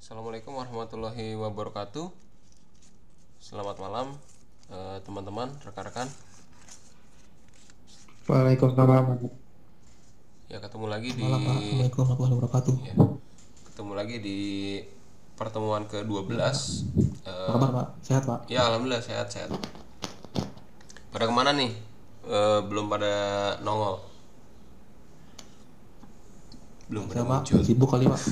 Assalamualaikum warahmatullahi wabarakatuh. Selamat malam teman-teman, rekan-rekan. Waalaikumsalam. Ya, ketemu lagi di Malam Pak. Assalamualaikum warahmatullahi wabarakatuh. ya, ketemu lagi di pertemuan Ya Pak. ke-12. Apa kabar Pak? Sehat Pak? Ya, alhamdulillah sehat-sehat. Pada kemana nih? Belum pada nongol. Belum pada Saya Pak. muncul. Sibuk kali Pak.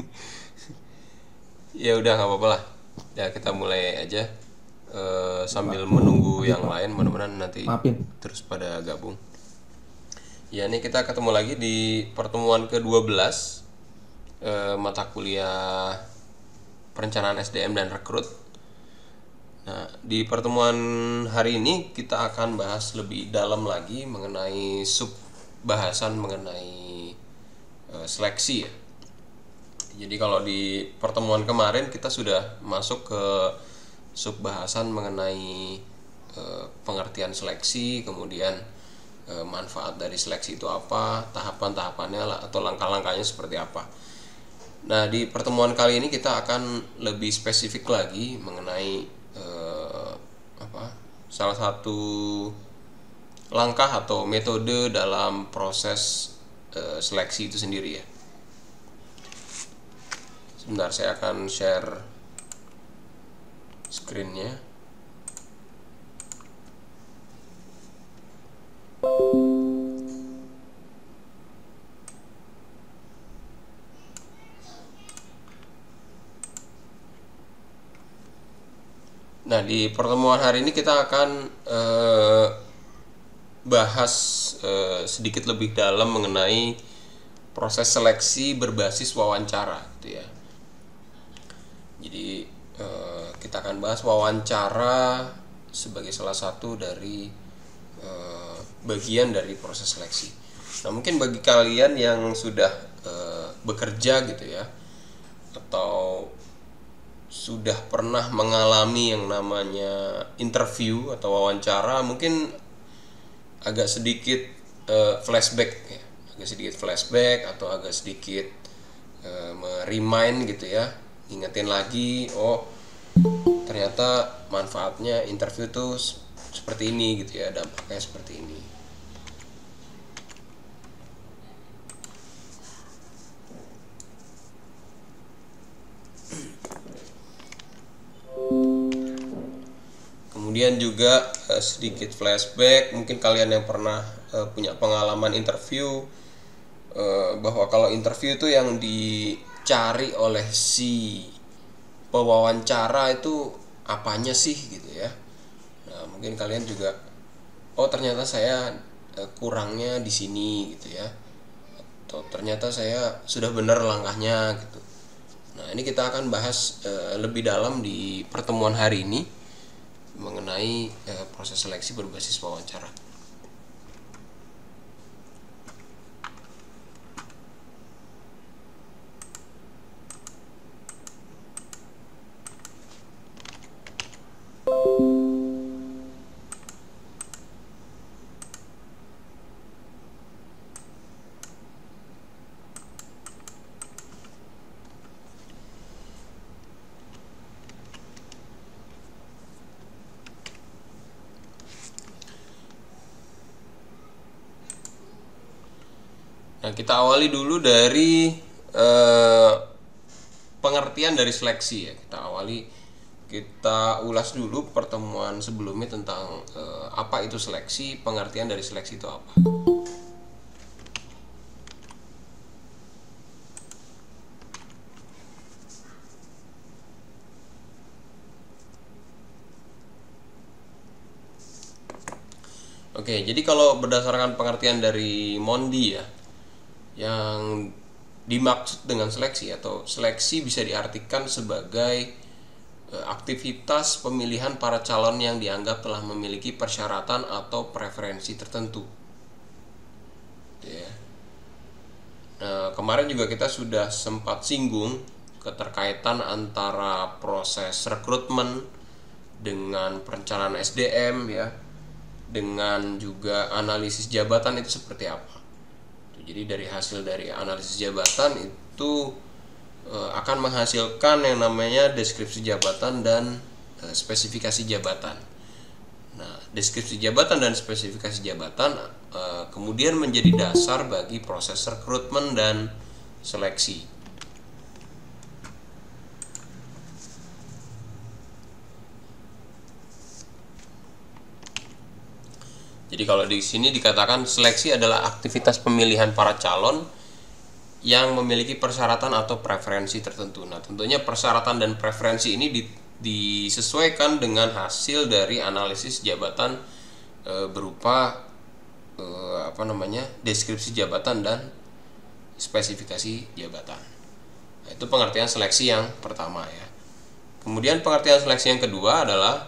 Ya udah, nggak apa-apa lah. Ya, kita mulai aja. Sambil Pak. menunggu Lanjut yang Pak. lain, mudah-mudahan nanti Maafin. terus pada gabung. Ya, ini kita ketemu lagi di pertemuan ke-12 mata kuliah perencanaan SDM dan rekrut. Nah, di pertemuan hari ini kita akan bahas lebih dalam lagi mengenai bahasan mengenai seleksi ya. Jadi kalau di pertemuan kemarin kita sudah masuk ke bahasan mengenai pengertian seleksi, kemudian manfaat dari seleksi itu apa, tahapan-tahapannya atau langkah-langkahnya seperti apa. Nah, di pertemuan kali ini kita akan lebih spesifik lagi mengenai salah satu langkah atau metode dalam proses seleksi itu sendiri ya. Sebentar, saya akan share screen-nya. Nah, di pertemuan hari ini kita akan bahas sedikit lebih dalam mengenai proses seleksi berbasis wawancara gitu ya. Jadi kita akan bahas wawancara sebagai salah satu dari bagian dari proses seleksi. Nah, mungkin bagi kalian yang sudah bekerja gitu ya, atau sudah pernah mengalami yang namanya interview atau wawancara, mungkin agak sedikit flashback ya, atau agak sedikit remind gitu ya, ingetin lagi, oh ternyata manfaatnya interview tuh seperti ini gitu ya, dampaknya seperti ini. Kemudian juga sedikit flashback, mungkin kalian yang pernah punya pengalaman interview, bahwa kalau interview itu yang dicari oleh si pewawancara itu apanya sih gitu ya. Nah, mungkin kalian juga, oh ternyata saya kurangnya di sini gitu ya, atau ternyata saya sudah benar langkahnya gitu. Nah, ini kita akan bahas lebih dalam di pertemuan hari ini mengenai proses seleksi berbasis wawancara. Nah, kita awali dulu dari pengertian dari seleksi ya. Kita ulas dulu pertemuan sebelumnya tentang apa itu seleksi, pengertian dari seleksi itu apa. Oke, jadi kalau berdasarkan pengertian dari Mondi ya, yang dimaksud dengan seleksi atau seleksi bisa diartikan sebagai aktivitas pemilihan para calon yang dianggap telah memiliki persyaratan atau preferensi tertentu. Ya. Nah, kemarin juga kita sudah sempat singgung keterkaitan antara proses rekrutmen dengan perencanaan SDM ya, dengan juga analisis jabatan itu seperti apa. Jadi dari hasil dari analisis jabatan itu akan menghasilkan yang namanya deskripsi jabatan dan spesifikasi jabatan. Nah, deskripsi jabatan dan spesifikasi jabatan kemudian menjadi dasar bagi proses rekrutmen dan seleksi. Jadi kalau di sini dikatakan seleksi adalah aktivitas pemilihan para calon yang memiliki persyaratan atau preferensi tertentu. Nah, tentunya persyaratan dan preferensi ini disesuaikan dengan hasil dari analisis jabatan berupa deskripsi jabatan dan spesifikasi jabatan. Nah, itu pengertian seleksi yang pertama ya. Kemudian pengertian seleksi yang kedua adalah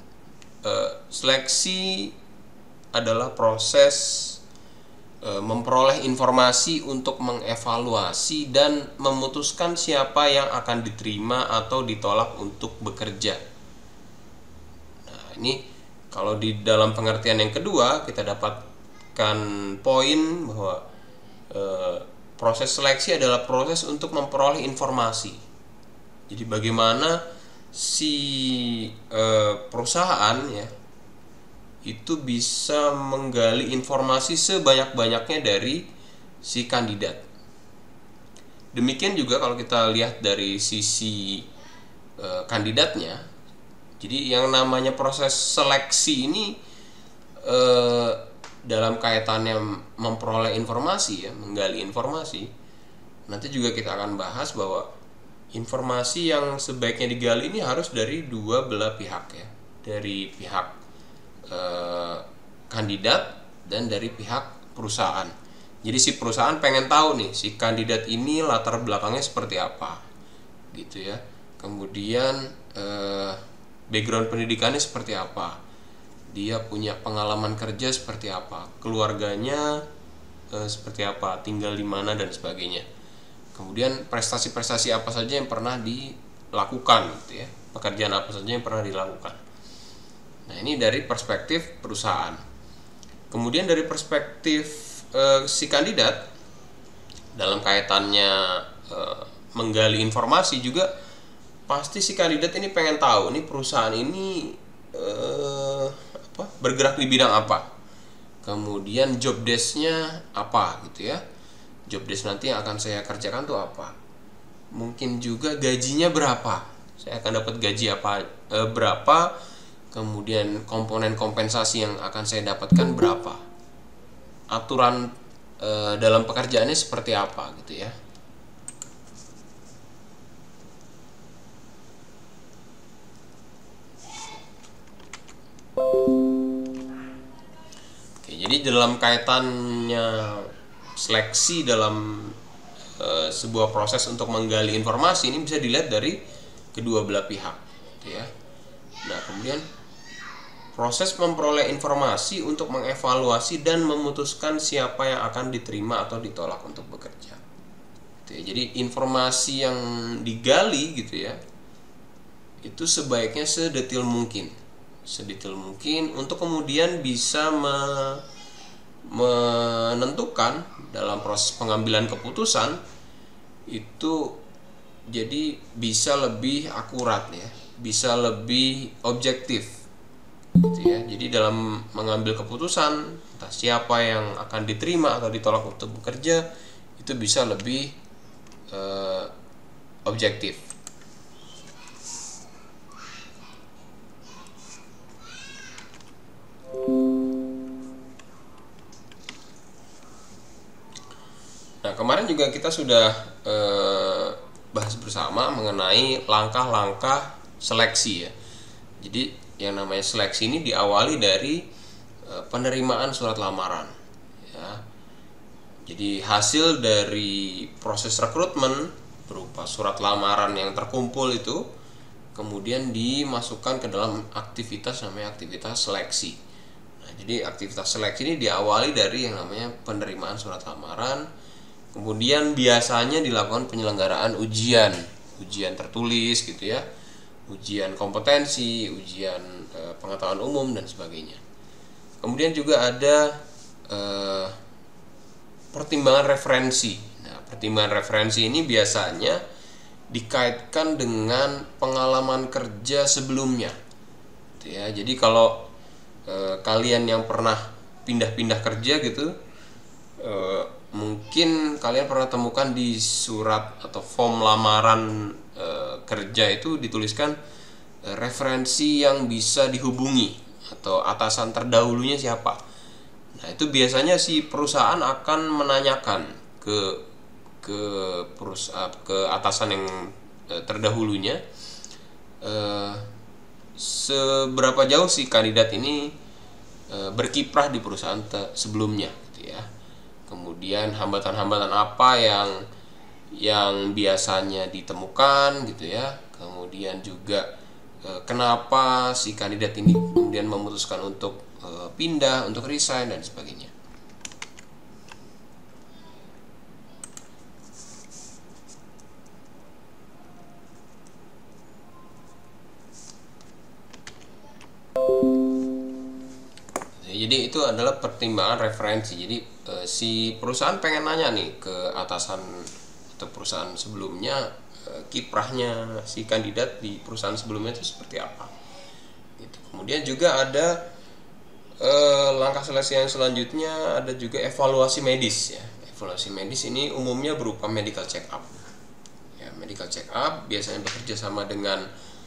seleksi adalah proses memperoleh informasi untuk mengevaluasi dan memutuskan siapa yang akan diterima atau ditolak untuk bekerja. Nah, ini kalau di dalam pengertian yang kedua kita dapatkan poin bahwa proses seleksi adalah proses untuk memperoleh informasi. Jadi bagaimana si perusahaan ya itu bisa menggali informasi sebanyak-banyaknya dari si kandidat. Demikian juga kalau kita lihat dari sisi kandidatnya. Jadi yang namanya proses seleksi ini dalam kaitannya memperoleh informasi ya, menggali informasi. Nanti juga kita akan bahas bahwa informasi yang sebaiknya digali ini harus dari dua belah pihak ya, dari pihak kandidat dan dari pihak perusahaan. Jadi si perusahaan pengen tahu nih si kandidat ini latar belakangnya seperti apa, gitu ya. Kemudian background pendidikannya seperti apa, dia punya pengalaman kerja seperti apa, keluarganya seperti apa, tinggal di mana dan sebagainya. Kemudian prestasi-prestasi apa saja yang pernah dilakukan, gitu ya, pekerjaan apa saja yang pernah dilakukan. Nah, ini dari perspektif perusahaan. Kemudian dari perspektif si kandidat dalam kaitannya menggali informasi juga pasti si kandidat ini pengen tahu nih perusahaan ini bergerak di bidang apa. Kemudian job desk-nya apa gitu ya. Job desk nanti yang akan saya kerjakan tuh apa. Mungkin juga gajinya berapa. Saya akan dapat gaji berapa. Kemudian komponen kompensasi yang akan saya dapatkan berapa, aturan dalam pekerjaannya seperti apa gitu ya. Oke, jadi dalam kaitannya seleksi dalam sebuah proses untuk menggali informasi ini bisa dilihat dari kedua belah pihak gitu ya. Nah, kemudian proses memperoleh informasi untuk mengevaluasi dan memutuskan siapa yang akan diterima atau ditolak untuk bekerja. Gitu ya. Jadi informasi yang digali gitu ya, itu sebaiknya sedetail mungkin untuk kemudian bisa menentukan dalam proses pengambilan keputusan itu jadi bisa lebih akurat ya, bisa lebih objektif. Gitu ya. Jadi dalam mengambil keputusan entah siapa yang akan diterima atau ditolak untuk bekerja itu bisa lebih objektif. Nah, kemarin juga kita sudah bahas bersama mengenai langkah-langkah seleksi ya. Jadi yang namanya seleksi ini diawali dari penerimaan surat lamaran ya. Jadi hasil dari proses rekrutmen berupa surat lamaran yang terkumpul itu kemudian dimasukkan ke dalam aktivitas namanya aktivitas seleksi. Nah, jadi aktivitas seleksi ini diawali dari yang namanya penerimaan surat lamaran. Kemudian biasanya dilakukan penyelenggaraan ujian tertulis gitu ya. Ujian kompetensi, ujian pengetahuan umum dan sebagainya. Kemudian juga ada pertimbangan referensi. Nah, pertimbangan referensi ini biasanya dikaitkan dengan pengalaman kerja sebelumnya gitu ya. Jadi kalau kalian yang pernah pindah-pindah kerja gitu, mungkin kalian pernah temukan di surat atau form lamaran kerja itu dituliskan referensi yang bisa dihubungi atau atasan terdahulunya siapa. Nah, itu biasanya si perusahaan akan menanyakan ke perusahaan, ke atasan yang terdahulunya, seberapa jauh si kandidat ini berkiprah di perusahaan sebelumnya gitu ya. Kemudian hambatan-hambatan apa yang biasanya ditemukan gitu ya. Kemudian juga kenapa si kandidat ini kemudian memutuskan untuk pindah, untuk resign dan sebagainya. Jadi itu adalah pertimbangan referensi. Jadi si perusahaan pengen nanya nih ke atasan atau perusahaan sebelumnya, kiprahnya si kandidat di perusahaan sebelumnya itu seperti apa. Gitu. Kemudian juga ada langkah seleksi yang selanjutnya, ada juga evaluasi medis ya. Evaluasi medis ini umumnya berupa medical check up. Ya, medical check up biasanya bekerja sama dengan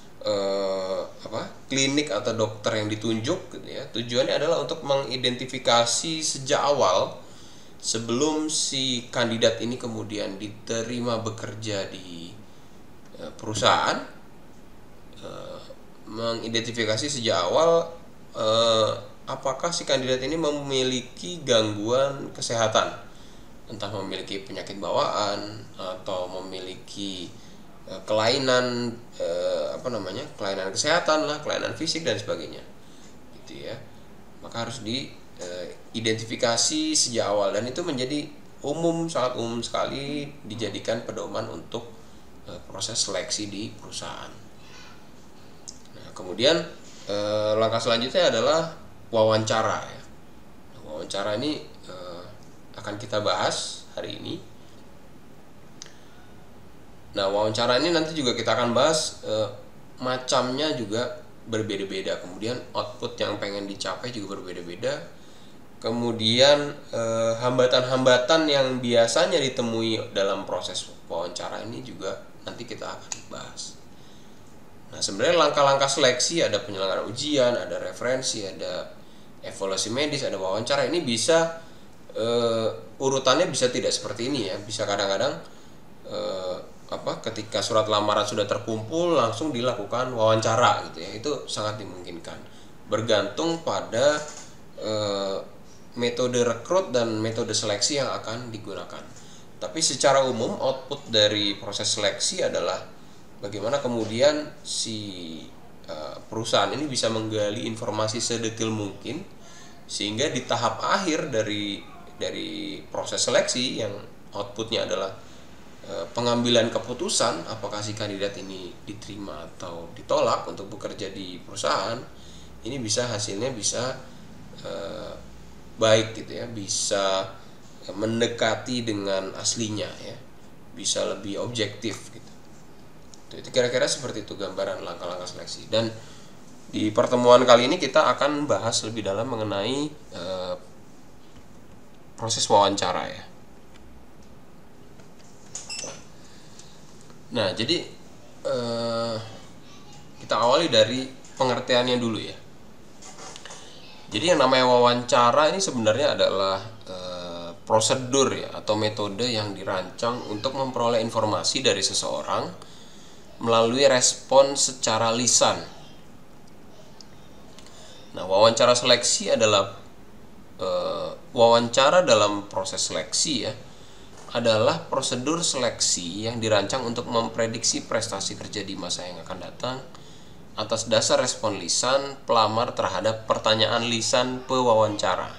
klinik atau dokter yang ditunjuk gitu ya. Tujuannya adalah untuk mengidentifikasi sejak awal sebelum si kandidat ini kemudian diterima bekerja di perusahaan, mengidentifikasi sejak awal apakah si kandidat ini memiliki gangguan kesehatan, entah memiliki penyakit bawaan atau memiliki kelainan kelainan kesehatan lah, kelainan fisik dan sebagainya gitu ya. Maka harus diidentifikasi sejak awal, dan itu menjadi sangat umum sekali dijadikan pedoman untuk proses seleksi di perusahaan. Nah, kemudian langkah selanjutnya adalah wawancara ya. Wawancara ini akan kita bahas hari ini. Nah, wawancara ini nanti juga kita akan bahas macamnya juga berbeda-beda. Kemudian output yang pengen dicapai juga berbeda-beda. Kemudian hambatan-hambatan yang biasanya ditemui dalam proses wawancara ini juga nanti kita akan bahas. Nah, sebenarnya langkah-langkah seleksi, ada penyelenggaraan ujian, ada referensi, ada evaluasi medis, ada wawancara. Ini bisa urutannya bisa tidak seperti ini ya. Bisa kadang-kadang ketika surat lamaran sudah terkumpul langsung dilakukan wawancara gitu ya. Itu sangat dimungkinkan, bergantung pada metode rekrut dan metode seleksi yang akan digunakan. Tapi secara umum output dari proses seleksi adalah bagaimana kemudian si perusahaan ini bisa menggali informasi sedetail mungkin, sehingga di tahap akhir dari proses seleksi yang outputnya adalah pengambilan keputusan apakah si kandidat ini diterima atau ditolak untuk bekerja di perusahaan, ini hasilnya bisa baik gitu ya, bisa mendekati dengan aslinya ya, bisa lebih objektif gitu. Itu kira-kira seperti itu gambaran langkah-langkah seleksi. Dan di pertemuan kali ini kita akan bahas lebih dalam mengenai proses wawancara ya. Nah, jadi kita awali dari pengertiannya dulu ya. Jadi yang namanya wawancara ini sebenarnya adalah prosedur ya, atau metode yang dirancang untuk memperoleh informasi dari seseorang melalui respon secara lisan. Nah, wawancara seleksi adalah wawancara dalam proses seleksi ya, adalah prosedur seleksi yang dirancang untuk memprediksi prestasi kerja di masa yang akan datang atas dasar respon lisan pelamar terhadap pertanyaan lisan pewawancara.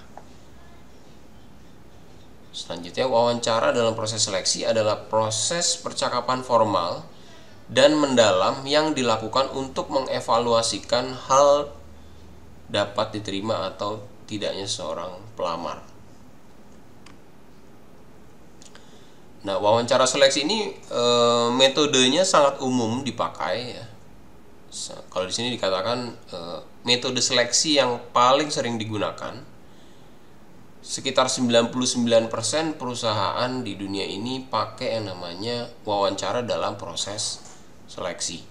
Selanjutnya, wawancara dalam proses seleksi adalah proses percakapan formal dan mendalam yang dilakukan untuk mengevaluasikan hal dapat diterima atau tidaknya seorang pelamar. Nah, wawancara seleksi ini metodenya sangat umum dipakai ya. Kalau di sini dikatakan metode seleksi yang paling sering digunakan. Sekitar 99% perusahaan di dunia ini pakai yang namanya wawancara dalam proses seleksi.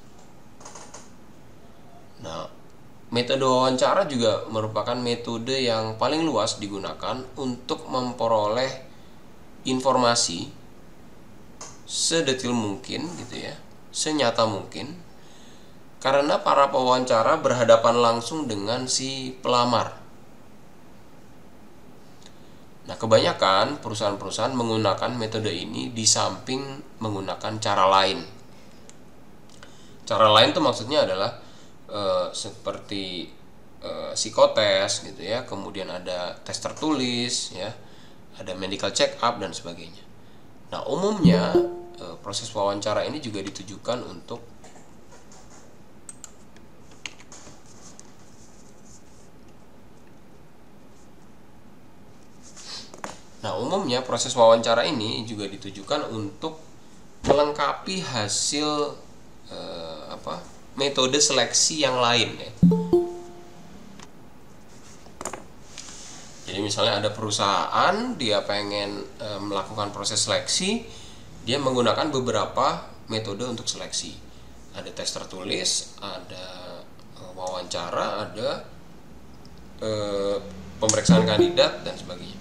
Nah, metode wawancara juga merupakan metode yang paling luas digunakan untuk memperoleh informasi sedetil mungkin gitu ya, senyata mungkin, karena para pewawancara berhadapan langsung dengan si pelamar. Nah, kebanyakan perusahaan-perusahaan menggunakan metode ini di samping menggunakan cara lain. Cara lain itu maksudnya adalah seperti psikotes gitu ya, kemudian ada tes tertulis ya, ada medical check up dan sebagainya. Nah, umumnya proses wawancara ini juga ditujukan untuk proses wawancara ini juga ditujukan untuk melengkapi hasil metode seleksi yang lain ya. Jadi misalnya ada perusahaan dia pengen melakukan proses seleksi, dia menggunakan beberapa metode untuk seleksi. Ada tes tertulis, ada wawancara, ada pemeriksaan kandidat dan sebagainya.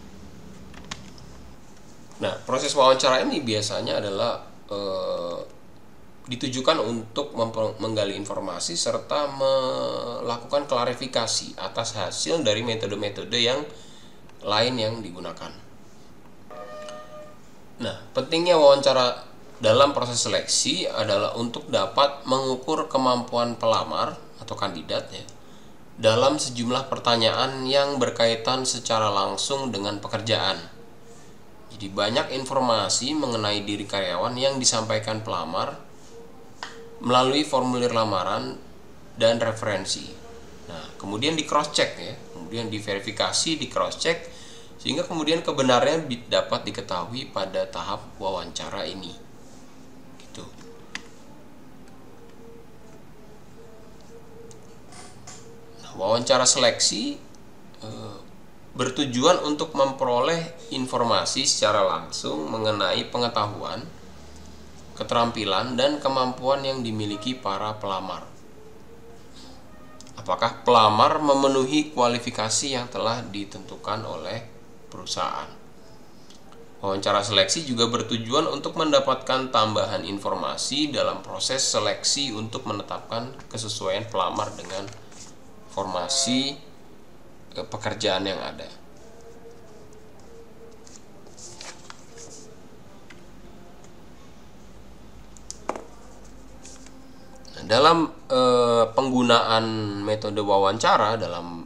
Nah, proses wawancara ini biasanya adalah ditujukan untuk menggali informasi serta melakukan klarifikasi atas hasil dari metode-metode yang lain yang digunakan. Nah, pentingnya wawancara dalam proses seleksi adalah untuk dapat mengukur kemampuan pelamar atau kandidat ya, dalam sejumlah pertanyaan yang berkaitan secara langsung dengan pekerjaan. Jadi banyak informasi mengenai diri karyawan yang disampaikan pelamar melalui formulir lamaran dan referensi. Nah, kemudian di cross check ya, kemudian diverifikasi, di cross check, sehingga kemudian kebenarannya dapat diketahui pada tahap wawancara ini. Gitu. Nah, wawancara seleksi bertujuan untuk memperoleh informasi secara langsung mengenai pengetahuan, keterampilan, dan kemampuan yang dimiliki para pelamar. Apakah pelamar memenuhi kualifikasi yang telah ditentukan oleh perusahaan? Wawancara seleksi juga bertujuan untuk mendapatkan tambahan informasi dalam proses seleksi untuk menetapkan kesesuaian pelamar dengan formasi pekerjaan yang ada. Dalam penggunaan metode wawancara dalam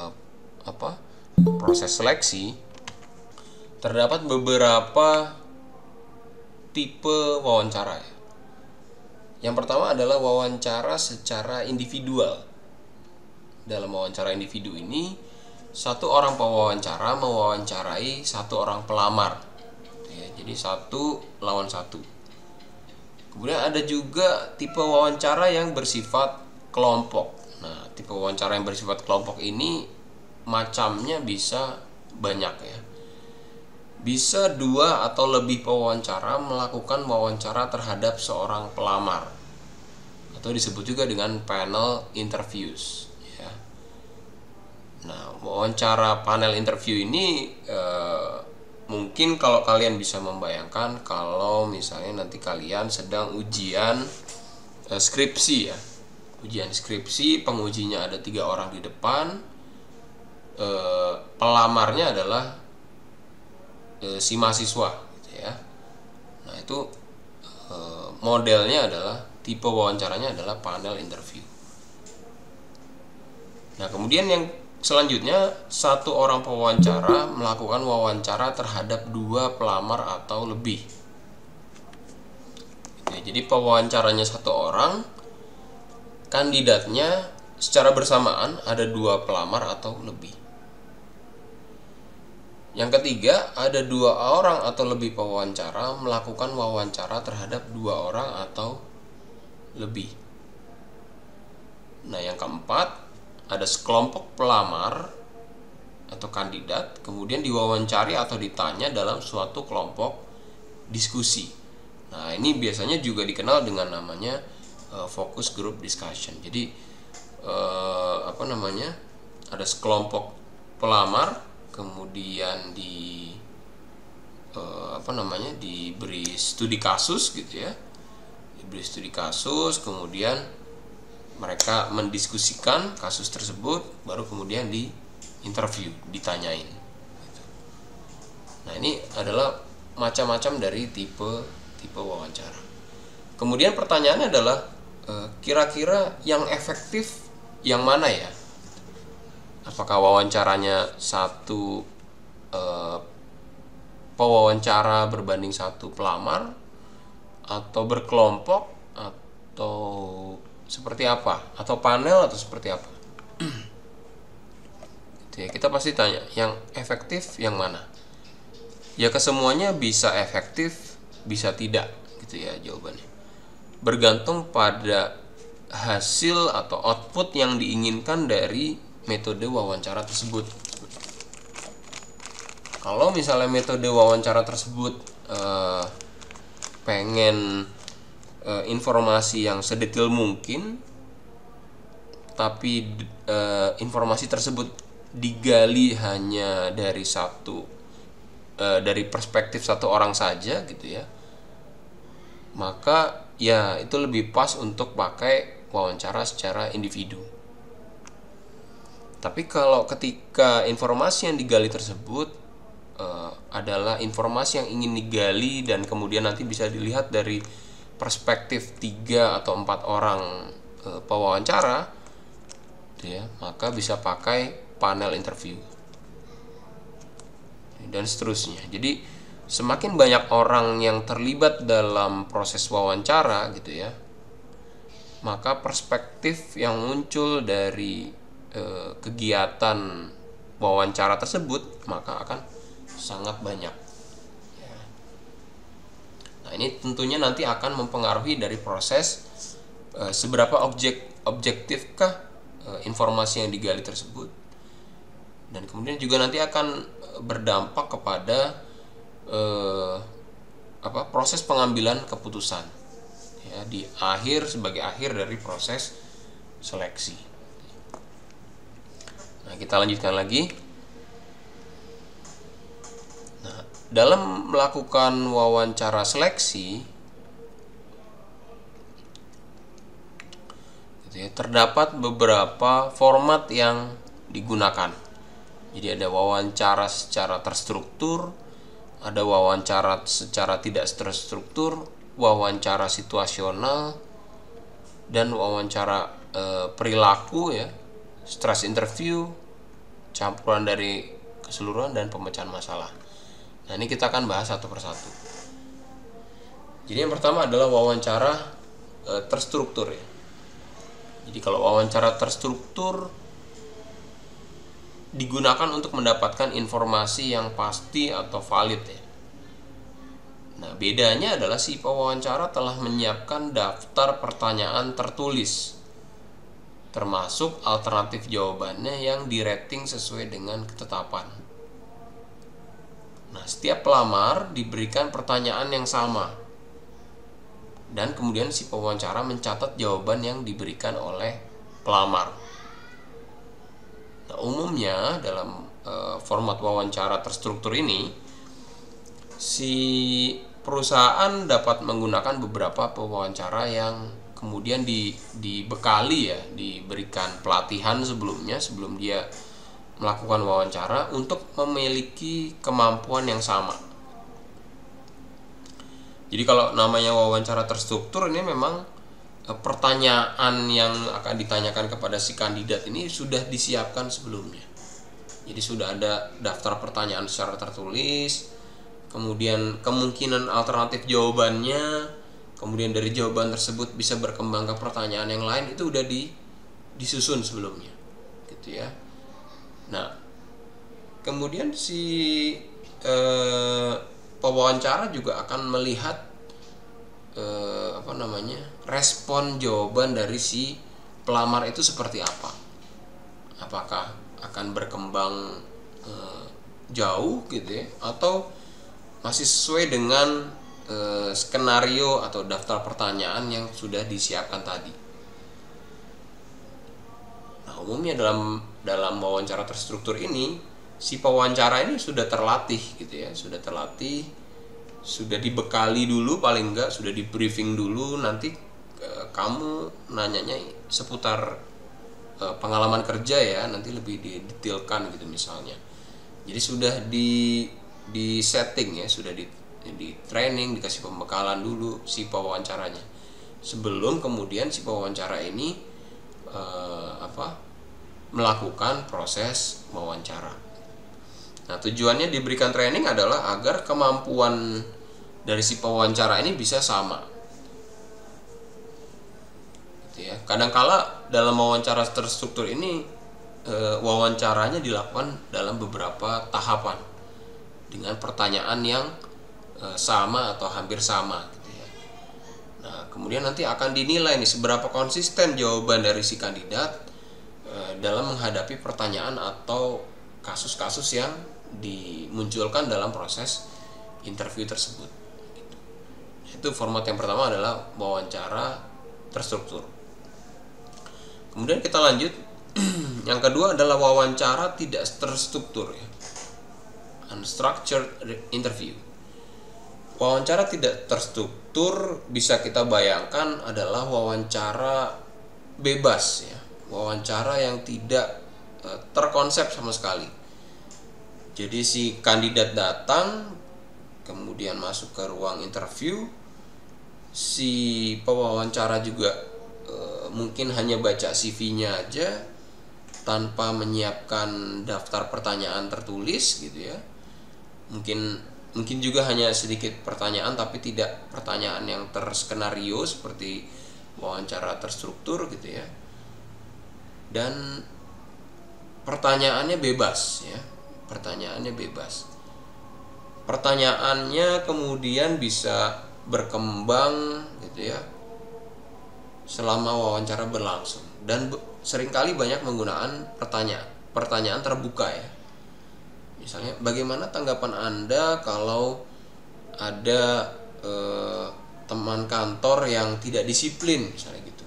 proses seleksi, terdapat beberapa tipe wawancara. Yang pertama adalah wawancara secara individual. Dalam wawancara individu ini, satu orang pewawancara mewawancarai satu orang pelamar ya, jadi 1 lawan 1. Kemudian ada juga tipe wawancara yang bersifat kelompok. Nah, tipe wawancara yang bersifat kelompok ini macamnya bisa banyak ya. Bisa 2 atau lebih pewawancara melakukan wawancara terhadap seorang pelamar, atau disebut juga dengan panel interviews. Nah, wawancara panel interview ini mungkin kalau kalian bisa membayangkan kalau misalnya nanti kalian sedang ujian skripsi ya. Ujian skripsi, pengujinya ada 3 orang di depan, pelamarnya adalah si mahasiswa gitu ya. Nah, itu modelnya adalah, tipe wawancaranya adalah panel interview. Nah, kemudian yang selanjutnya, satu orang pewawancara melakukan wawancara terhadap 2 pelamar atau lebih. Jadi pewawancaranya 1 orang, kandidatnya secara bersamaan ada 2 pelamar atau lebih. Yang ketiga, ada 2 orang atau lebih pewawancara melakukan wawancara terhadap 2 orang atau lebih. Nah, yang keempat, ada sekelompok pelamar atau kandidat kemudian diwawancari atau ditanya dalam suatu kelompok diskusi. Nah, ini biasanya juga dikenal dengan namanya focus group discussion. Jadi ada sekelompok pelamar kemudian diberi studi kasus gitu ya. Diberi studi kasus, kemudian mereka mendiskusikan kasus tersebut, baru kemudian di interview, ditanyain. Nah, ini adalah macam-macam dari tipe wawancara. Kemudian pertanyaannya adalah kira-kira yang efektif yang mana ya? Apakah wawancaranya satu pewawancara berbanding satu pelamar, atau berkelompok, atau seperti apa, atau panel, atau seperti apa? Gitu ya, kita pasti tanya yang efektif yang mana. Ya, kesemuanya bisa efektif, bisa tidak, gitu ya jawabannya. Bergantung pada hasil atau output yang diinginkan dari metode wawancara tersebut. Kalau misalnya metode wawancara tersebut pengen informasi yang sedetail mungkin, tapi informasi tersebut digali hanya dari perspektif satu orang saja gitu ya, maka ya itu lebih pas untuk pakai wawancara secara individu. Tapi kalau ketika informasi yang digali tersebut adalah informasi yang ingin digali dan kemudian nanti bisa dilihat dari perspektif 3 atau 4 orang pewawancara gitu ya, maka bisa pakai panel interview dan seterusnya. Jadi semakin banyak orang yang terlibat dalam proses wawancara gitu ya, maka perspektif yang muncul dari kegiatan wawancara tersebut maka akan sangat banyak. Nah, ini tentunya nanti akan mempengaruhi dari proses seberapa objektifkah informasi yang digali tersebut, dan kemudian juga nanti akan berdampak kepada proses pengambilan keputusan ya di sebagai akhir dari proses seleksi. Nah, kita lanjutkan lagi. Nah, dalam melakukan wawancara seleksi gitu ya, terdapat beberapa format yang digunakan. Jadi ada wawancara secara terstruktur, ada wawancara secara tidak terstruktur, wawancara situasional, dan wawancara perilaku ya, stress interview, campuran dari keseluruhan, dan pemecahan masalah. Nah, ini kita akan bahas satu persatu. Jadi yang pertama adalah wawancara terstruktur ya. Jadi kalau wawancara terstruktur digunakan untuk mendapatkan informasi yang pasti atau valid ya. Nah, bedanya adalah si pewawancara telah menyiapkan daftar pertanyaan tertulis, termasuk alternatif jawabannya yang dirating sesuai dengan ketetapan. Nah, setiap pelamar diberikan pertanyaan yang sama, dan kemudian si pewawancara mencatat jawaban yang diberikan oleh pelamar. Nah, umumnya dalam format wawancara terstruktur ini, si perusahaan dapat menggunakan beberapa pewawancara yang kemudian dibekali ya, diberikan pelatihan sebelumnya sebelum dia melakukan wawancara untuk memiliki kemampuan yang sama. Jadi kalau namanya wawancara terstruktur ini memang pertanyaan yang akan ditanyakan kepada si kandidat ini sudah disiapkan sebelumnya. Jadi sudah ada daftar pertanyaan secara tertulis, kemudian kemungkinan alternatif jawabannya, kemudian dari jawaban tersebut bisa berkembang ke pertanyaan yang lain, itu udah disusun sebelumnya gitu ya. Nah, kemudian si pewawancara juga akan melihat respon jawaban dari si pelamar itu seperti apa. Apakah akan berkembang jauh gitu ya, atau masih sesuai dengan skenario atau daftar pertanyaan yang sudah disiapkan tadi. Nah, umumnya dalam wawancara terstruktur ini, si pewawancara ini sudah terlatih gitu ya, sudah dibekali dulu, paling enggak sudah di briefing dulu. Nanti kamu nanyanya seputar pengalaman kerja ya, nanti lebih didetailkan gitu misalnya. Jadi sudah di setting ya, sudah di training, dikasih pembekalan dulu si pewawancaranya sebelum kemudian si pewawancara ini melakukan proses wawancara. Nah, tujuannya diberikan training adalah agar kemampuan dari si pewawancara ini bisa sama. Gitu ya. Kadangkala dalam wawancara terstruktur ini wawancaranya dilakukan dalam beberapa tahapan dengan pertanyaan yang sama atau hampir sama gitu ya. Nah, kemudian nanti akan dinilai nih seberapa konsisten jawaban dari si kandidat dalam menghadapi pertanyaan atau kasus-kasus yang dimunculkan dalam proses interview tersebut. Itu format yang pertama adalah wawancara terstruktur. Kemudian kita lanjut. Yang kedua adalah wawancara tidak terstruktur ya. Unstructured interview. Wawancara tidak terstruktur bisa kita bayangkan adalah wawancara bebas ya. Wawancara yang tidak terkonsep sama sekali. Jadi si kandidat datang, kemudian masuk ke ruang interview, si pewawancara juga mungkin hanya baca CV-nya aja tanpa menyiapkan daftar pertanyaan tertulis gitu ya. Mungkin juga hanya sedikit pertanyaan, tapi tidak pertanyaan yang terskenario seperti wawancara terstruktur gitu ya. Dan pertanyaannya bebas ya. Pertanyaannya kemudian bisa berkembang gitu ya selama wawancara berlangsung, dan seringkali banyak menggunakan pertanyaan terbuka ya. Misalnya, bagaimana tanggapan Anda kalau ada teman kantor yang tidak disiplin misalnya gitu.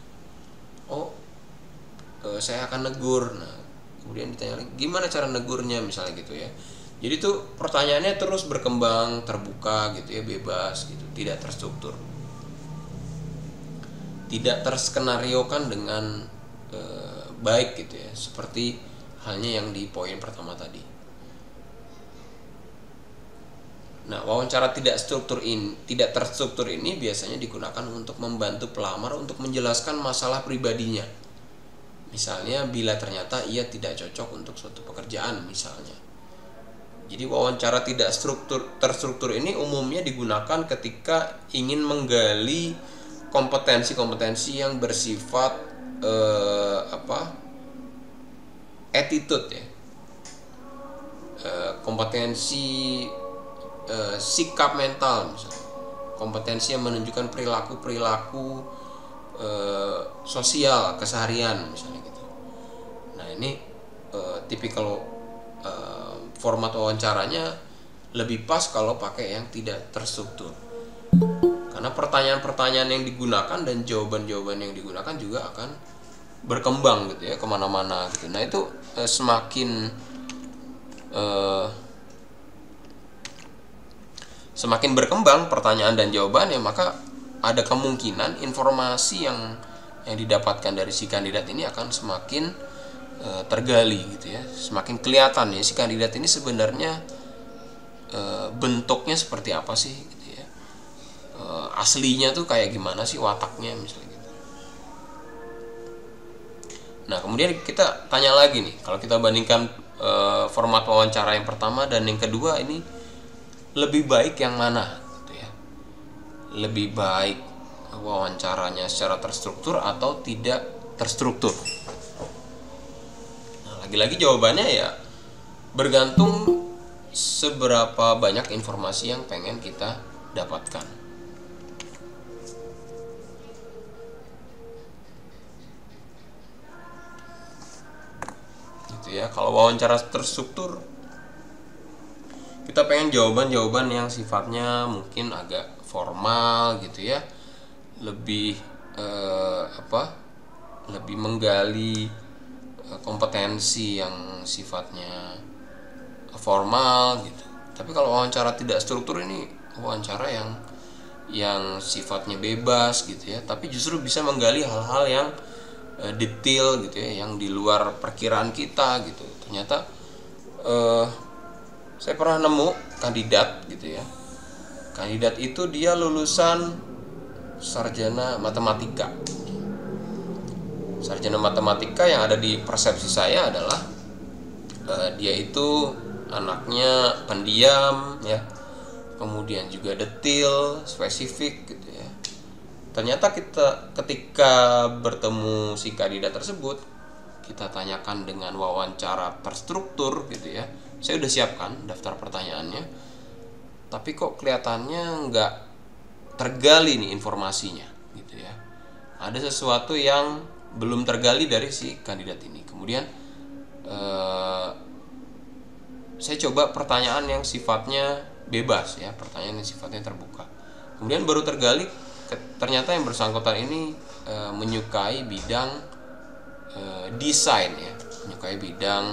Saya akan negur. Nah, kemudian ditanya lagi, gimana cara negurnya misalnya gitu ya. Jadi tuh pertanyaannya terus berkembang, terbuka gitu ya, bebas gitu, tidak terstruktur, tidak terskenariokan dengan baik gitu ya, seperti halnya yang di poin pertama tadi. Nah, wawancara tidak terstruktur ini biasanya digunakan untuk membantu pelamar untuk menjelaskan masalah pribadinya. Misalnya bila ternyata ia tidak cocok untuk suatu pekerjaan misalnya. Jadi wawancara tidak terstruktur ini umumnya digunakan ketika ingin menggali kompetensi-kompetensi yang bersifat attitude ya. Kompetensi sikap mental misalnya. Kompetensi yang menunjukkan perilaku sosial keseharian misalnya gitu. Nah, ini tipikal format wawancaranya lebih pas kalau pakai yang tidak terstruktur, karena pertanyaan-pertanyaan yang digunakan dan jawaban-jawaban yang digunakan juga akan berkembang gitu ya, kemana-mana gitu. Nah, itu semakin berkembang pertanyaan dan jawabannya, maka ada kemungkinan informasi yang didapatkan dari si kandidat ini akan semakin tergali gitu ya, semakin kelihatan ya si kandidat ini sebenarnya bentuknya seperti apa sih gitu ya, aslinya tuh kayak gimana sih wataknya misalnya gitu. Nah, kemudian kita tanya lagi nih, kalau kita bandingkan format wawancara yang pertama dan yang kedua ini, lebih baik yang mana gitu ya, lebih baik wawancaranya secara terstruktur atau tidak terstruktur. Lagi-lagi jawabannya ya bergantung seberapa banyak informasi yang pengen kita dapatkan. Gitu ya. Kalau wawancara terstruktur, kita pengen jawaban-jawaban yang sifatnya mungkin agak formal gitu ya, lebih lebih menggali kompetensi yang sifatnya formal gitu. Tapi kalau wawancara tidak struktur ini wawancara yang sifatnya bebas gitu ya, tapi justru bisa menggali hal-hal yang detail gitu ya, yang di luar perkiraan kita gitu. Ternyata saya pernah nemu kandidat gitu ya. Kandidat itu dia lulusan sarjana matematika. Sarjana matematika yang ada di persepsi saya adalah dia itu anaknya pendiam ya, kemudian juga detail, spesifik gitu ya. Ternyata kita ketika bertemu si kandidat tersebut, kita tanyakan dengan wawancara terstruktur gitu ya. Saya udah siapkan daftar pertanyaannya, tapi kok kelihatannya nggak tergali nih informasinya gitu ya. Ada sesuatu yang belum tergali dari si kandidat ini. Kemudian saya coba pertanyaan yang sifatnya bebas ya, pertanyaan yang sifatnya terbuka. Kemudian baru tergali ternyata yang bersangkutan ini menyukai bidang desain ya, menyukai bidang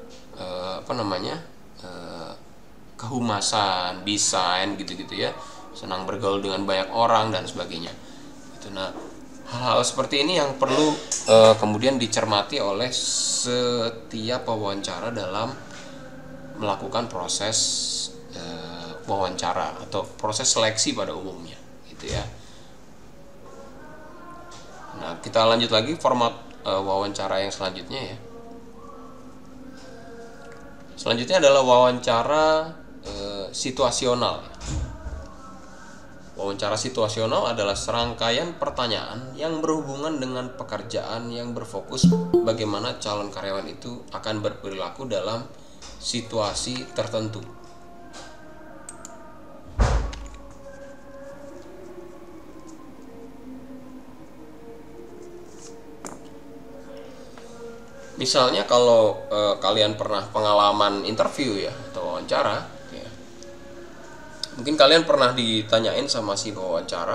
kehumasan, desain gitu-gitu ya, senang bergaul dengan banyak orang dan sebagainya. Gitu. Nah, hal-hal seperti ini yang perlu kemudian dicermati oleh setiap wawancara dalam melakukan proses wawancara atau proses seleksi pada umumnya, gitu ya. Nah, kita lanjut lagi format wawancara yang selanjutnya ya. Selanjutnya adalah wawancara situasional. Wawancara situasional adalah serangkaian pertanyaan yang berhubungan dengan pekerjaan yang berfokus bagaimana calon karyawan itu akan berperilaku dalam situasi tertentu. Misalnya kalau kalian pernah pengalaman interview ya atau wawancara ya, mungkin kalian pernah ditanyain sama si wawancara,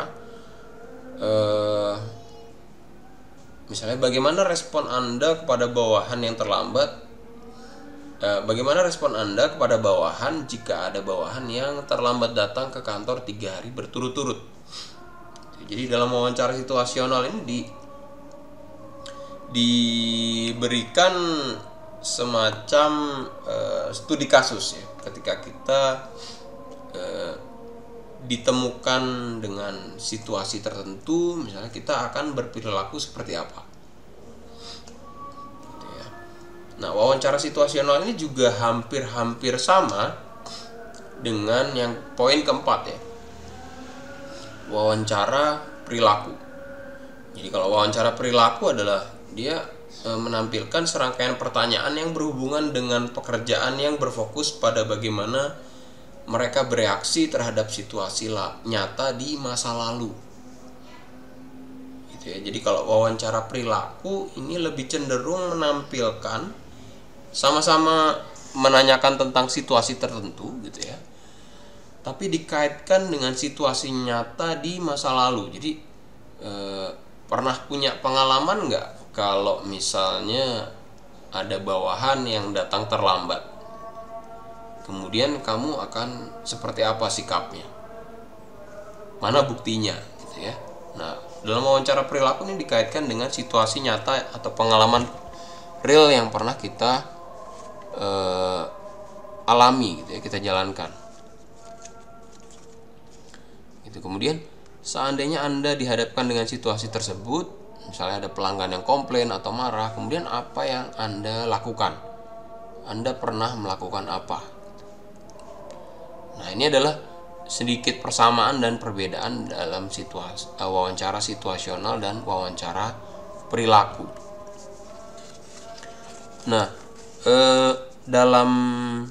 misalnya bagaimana respon Anda kepada bawahan yang terlambat, bagaimana respon Anda kepada bawahan jika ada bawahan yang terlambat datang ke kantor 3 hari berturut-turut. Jadi dalam wawancara situasional ini diberikan semacam studi kasus ya, ketika kita ditemukan dengan situasi tertentu, misalnya kita akan berperilaku seperti apa gitu ya. Nah, wawancara situasional ini juga hampir sama dengan yang poin keempat ya, wawancara perilaku. Jadi kalau wawancara perilaku adalah dia menampilkan serangkaian pertanyaan yang berhubungan dengan pekerjaan yang berfokus pada bagaimana mereka bereaksi terhadap situasi nyata di masa lalu. Gitu ya. Jadi kalau wawancara perilaku ini lebih cenderung menampilkan sama-sama menanyakan tentang situasi tertentu gitu ya, tapi dikaitkan dengan situasi nyata di masa lalu. Jadi pernah punya pengalaman nggak kalau misalnya ada bawahan yang datang terlambat, kemudian kamu akan seperti apa sikapnya, mana buktinya gitu ya. Nah, dalam wawancara perilaku ini dikaitkan dengan situasi nyata atau pengalaman real yang pernah kita alami gitu ya, kita jalankan gitu. Kemudian seandainya Anda dihadapkan dengan situasi tersebut, misalnya ada pelanggan yang komplain atau marah, kemudian apa yang Anda lakukan? Anda pernah melakukan apa? Nah, ini adalah sedikit persamaan dan perbedaan dalam wawancara situasional dan wawancara perilaku. Nah, dalam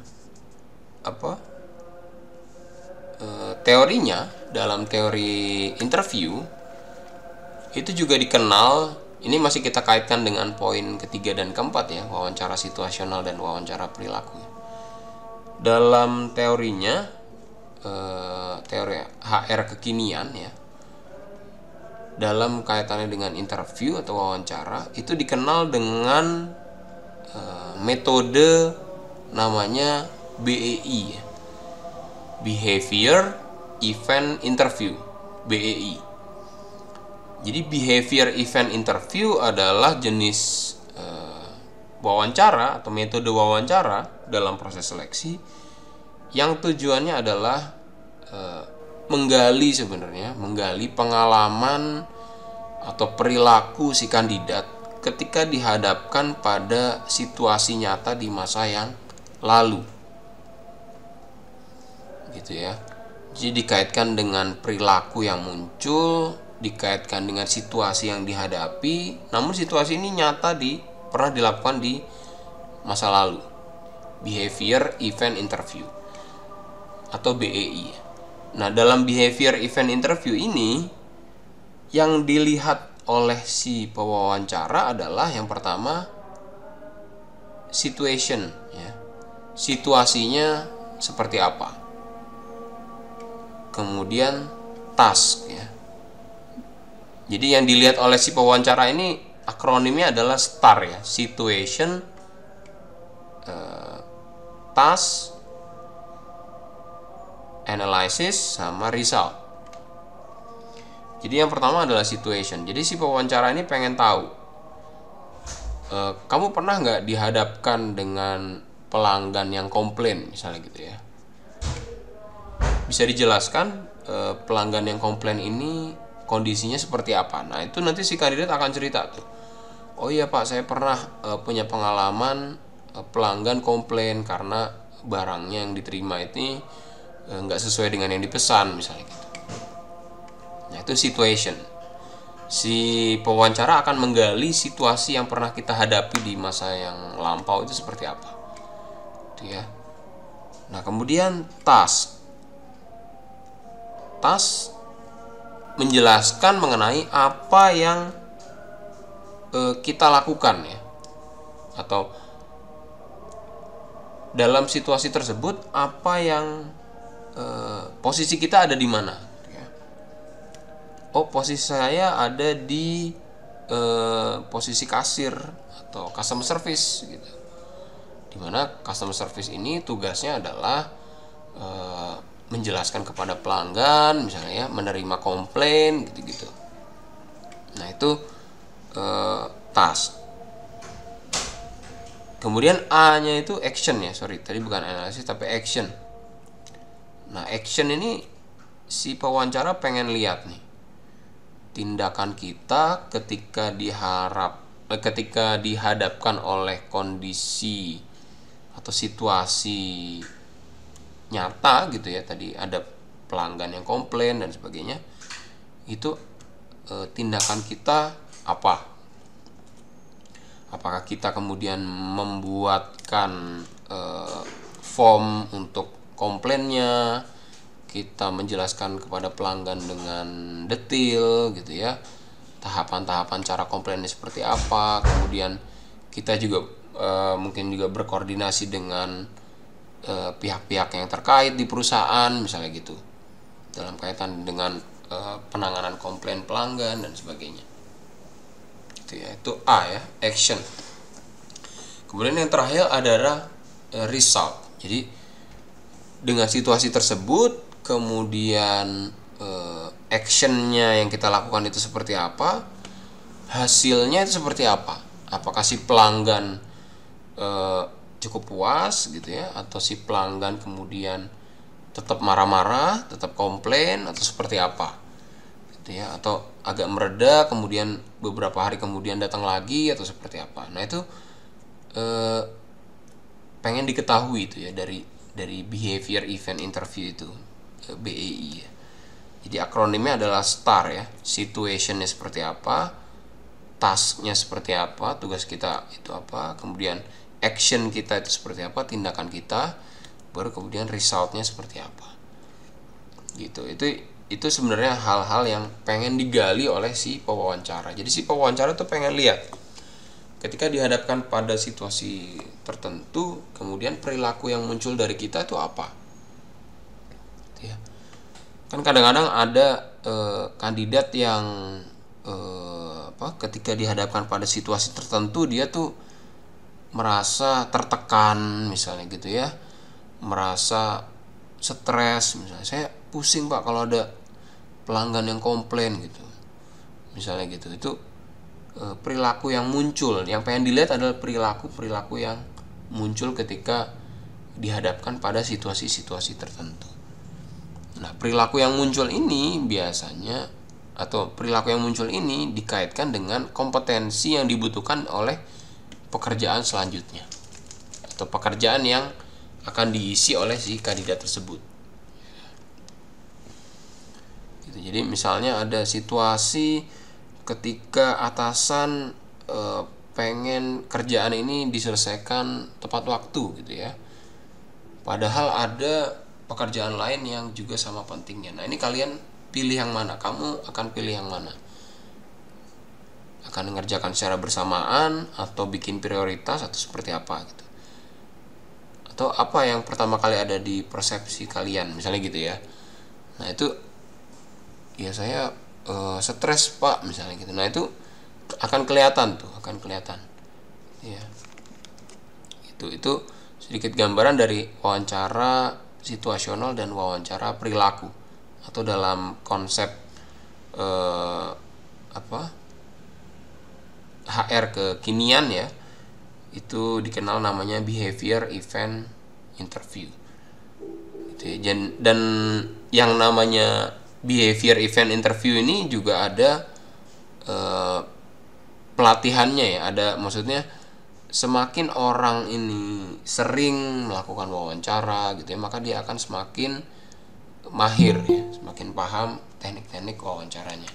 teorinya, dalam teori interview itu juga dikenal, ini masih kita kaitkan dengan poin ketiga dan keempat ya, wawancara situasional dan wawancara perilaku. Dalam teorinya, teori HR kekinian ya, dalam kaitannya dengan interview atau wawancara itu dikenal dengan metode namanya BEI ya. Behavior Event Interview, BEI. Jadi behavior event interview adalah jenis wawancara atau metode wawancara dalam proses seleksi yang tujuannya adalah menggali pengalaman atau perilaku si kandidat ketika dihadapkan pada situasi nyata di masa yang lalu. Gitu ya. Jadi dikaitkan dengan perilaku yang muncul, dikaitkan dengan situasi yang dihadapi, namun situasi ini nyata pernah dilakukan di masa lalu. Behavior Event Interview atau BEI. Nah, dalam behavior event interview ini yang dilihat oleh si pewawancara adalah yang pertama situation ya. Situasinya seperti apa? Kemudian task ya. Jadi yang dilihat oleh si pewawancara ini akronimnya adalah STAR ya, situation, task, analysis, sama result. Jadi yang pertama adalah situation. Jadi si pewawancara ini pengen tahu, kamu pernah nggak dihadapkan dengan pelanggan yang komplain misalnya gitu ya. Bisa dijelaskan pelanggan yang komplain ini kondisinya seperti apa. Nah itu nanti si kandidat akan cerita tuh, oh iya Pak, saya pernah punya pengalaman pelanggan komplain karena barangnya yang diterima ini nggak sesuai dengan yang dipesan misalnya gitu. Nah itu situation. Si pewawancara akan menggali situasi yang pernah kita hadapi di masa yang lampau itu seperti apa itu ya. Nah kemudian task menjelaskan mengenai apa yang kita lakukan ya, atau dalam situasi tersebut apa yang posisi kita ada di mana ya. Oh, posisi saya ada di posisi kasir atau customer service gitu, dimana customer service ini tugasnya adalah menjelaskan kepada pelanggan misalnya ya, menerima komplain gitu-gitu. Nah itu task. Kemudian A-nya itu action ya, tadi bukan analisis tapi action. Nah action ini si pewawancara pengen lihat nih tindakan kita ketika dihadapkan oleh kondisi atau situasi nyata gitu ya, tadi ada pelanggan yang komplain dan sebagainya, itu tindakan kita apa? Apakah kita kemudian membuatkan form untuk komplainnya, kita menjelaskan kepada pelanggan dengan detail gitu ya, tahapan-tahapan cara komplainnya seperti apa, kemudian kita juga mungkin juga berkoordinasi dengan pihak-pihak yang terkait di perusahaan misalnya gitu, dalam kaitan dengan penanganan komplain pelanggan dan sebagainya. Itu ya, itu A ya, action. Kemudian yang terakhir adalah result. Jadi dengan situasi tersebut, kemudian actionnya yang kita lakukan itu seperti apa, hasilnya itu seperti apa. Apakah si pelanggan cukup puas gitu ya, atau si pelanggan kemudian tetap marah-marah, tetap komplain, atau seperti apa gitu ya, atau agak mereda kemudian beberapa hari kemudian datang lagi, atau seperti apa. Nah itu pengen diketahui itu ya dari behavior event interview itu, BEI ya. Jadi akronimnya adalah STAR ya, situationnya seperti apa, tasknya seperti apa, tugas kita itu apa, kemudian action kita itu seperti apa, tindakan kita, baru kemudian resultnya seperti apa gitu. Itu sebenarnya hal-hal yang pengen digali oleh si pewawancara. Jadi si pewawancara tuh pengen lihat ketika dihadapkan pada situasi tertentu, kemudian perilaku yang muncul dari kita itu apa ya. Kan kadang-kadang ada kandidat yang ketika dihadapkan pada situasi tertentu dia tuh merasa tertekan misalnya gitu ya, merasa stres misalnya. Saya pusing Pak kalau ada pelanggan yang komplain gitu misalnya gitu. Itu perilaku yang muncul, yang pengen dilihat adalah perilaku yang muncul ketika dihadapkan pada situasi-situasi tertentu. Nah, perilaku yang muncul ini biasanya, atau perilaku yang muncul ini dikaitkan dengan kompetensi yang dibutuhkan oleh pekerjaan selanjutnya, atau pekerjaan yang akan diisi oleh si kandidat tersebut. Jadi misalnya ada situasi ketika atasan pengen kerjaan ini diselesaikan tepat waktu gitu ya, padahal ada pekerjaan lain yang juga sama pentingnya. Nah, ini kalian pilih yang mana? Kamu akan pilih yang mana? Akan mengerjakan secara bersamaan atau bikin prioritas atau seperti apa gitu? Atau apa yang pertama kali ada di persepsi kalian misalnya gitu ya. Nah, itu ya saya stres Pak misalnya gitu. Nah, itu akan kelihatan ya. Itu sedikit gambaran dari wawancara situasional dan wawancara perilaku, atau dalam konsep HR kekinian ya, itu dikenal namanya behavior event interview gitu ya. Dan yang namanya behavior event interview ini juga ada pelatihannya ya. Ada, maksudnya semakin orang ini sering melakukan wawancara gitu ya, maka dia akan semakin mahir ya, semakin paham teknik-teknik wawancaranya.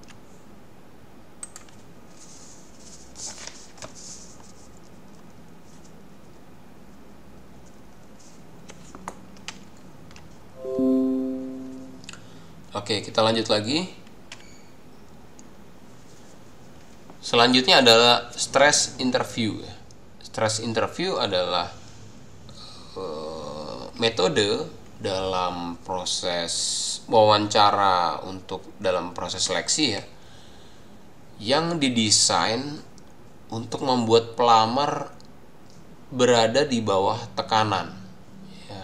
Oke, kita lanjut lagi. Selanjutnya adalah stress interview. Stress interview adalah metode dalam proses wawancara untuk dalam proses seleksi ya, yang didesain untuk membuat pelamar berada di bawah tekanan ya.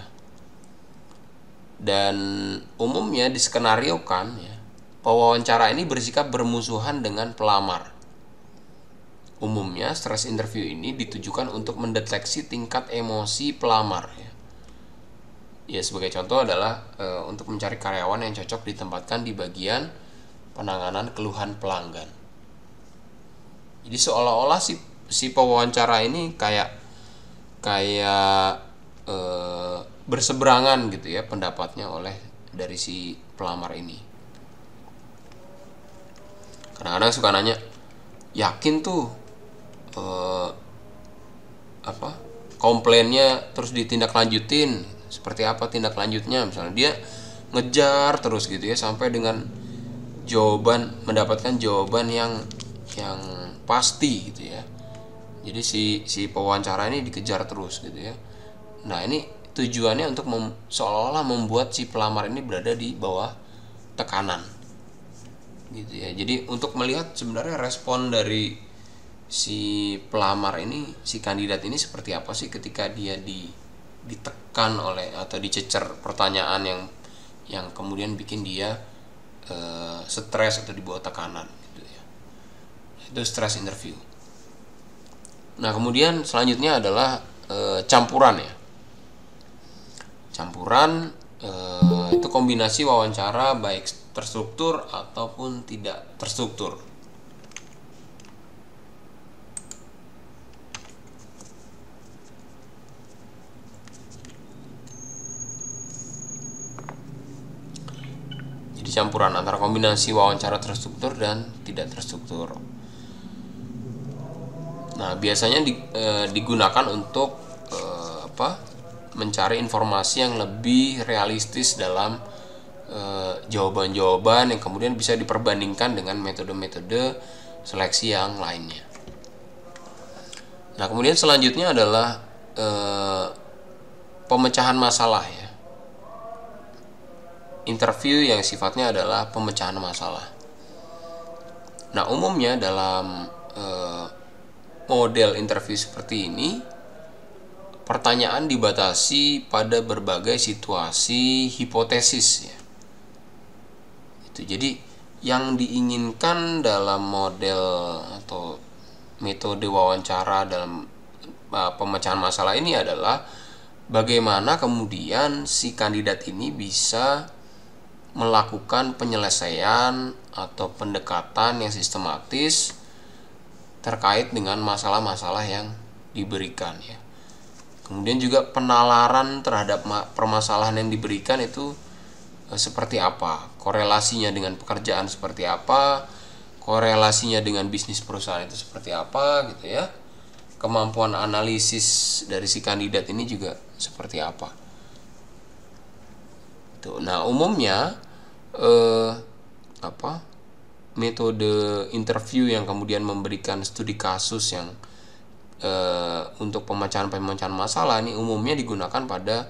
Dan umumnya diskenariokan ya, pewawancara ini bersikap bermusuhan dengan pelamar. Umumnya stress interview ini ditujukan untuk mendeteksi tingkat emosi pelamar ya. Ya, sebagai contoh adalah untuk mencari karyawan yang cocok ditempatkan di bagian penanganan keluhan pelanggan. Jadi seolah-olah si pewawancara ini kayak berseberangan gitu ya pendapatnya dari si pelamar ini. Kadang-kadang suka nanya, yakin tuh komplainnya terus ditindaklanjutin, seperti apa tindak lanjutnya? Misalnya dia ngejar terus gitu ya sampai dengan mendapatkan jawaban yang pasti gitu ya. Jadi si pewawancara ini dikejar terus gitu ya. Nah, ini tujuannya untuk seolah-olah membuat si pelamar ini berada di bawah tekanan gitu ya. Jadi untuk melihat sebenarnya respon dari si pelamar ini, si kandidat ini seperti apa sih ketika dia ditekan oleh atau dicecer pertanyaan yang kemudian bikin dia stres atau di bawah tekanan gitu ya. Itu stress interview. Nah, kemudian selanjutnya adalah campuran ya. Campuran itu kombinasi wawancara baik terstruktur ataupun tidak terstruktur. Jadi campuran antara kombinasi wawancara terstruktur dan tidak terstruktur. Nah, biasanya digunakan untuk mencari informasi yang lebih realistis dalam jawaban-jawaban yang kemudian bisa diperbandingkan dengan metode-metode seleksi yang lainnya. Nah, kemudian selanjutnya adalah pemecahan masalah ya. Interview yang sifatnya adalah pemecahan masalah. Nah, umumnya dalam model interview seperti ini, pertanyaan dibatasi pada berbagai situasi hipotesis ya. Jadi yang diinginkan dalam model atau metode wawancara dalam pemecahan masalah ini adalah bagaimana kemudian si kandidat ini bisa melakukan penyelesaian atau pendekatan yang sistematis terkait dengan masalah-masalah yang diberikan ya. Kemudian juga penalaran terhadap permasalahan yang diberikan itu seperti apa, korelasinya dengan pekerjaan seperti apa, korelasinya dengan bisnis perusahaan itu seperti apa gitu ya, kemampuan analisis dari si kandidat ini juga seperti apa. Nah, umumnya metode interview yang kemudian memberikan studi kasus yang untuk pemecahan masalah ini umumnya digunakan pada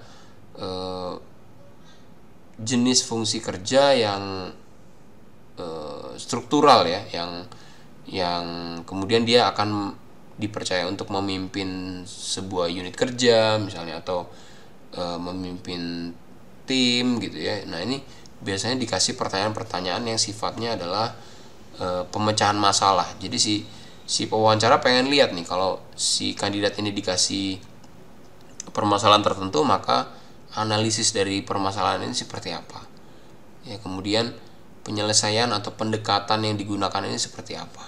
jenis fungsi kerja yang struktural ya, yang kemudian dia akan dipercaya untuk memimpin sebuah unit kerja misalnya, atau memimpin tim gitu ya. Nah, ini biasanya dikasih pertanyaan-pertanyaan yang sifatnya adalah pemecahan masalah. Jadi si pewawancara pengen lihat nih, kalau si kandidat ini dikasih permasalahan tertentu, maka analisis dari permasalahan ini seperti apa ya, kemudian penyelesaian atau pendekatan yang digunakan ini seperti apa.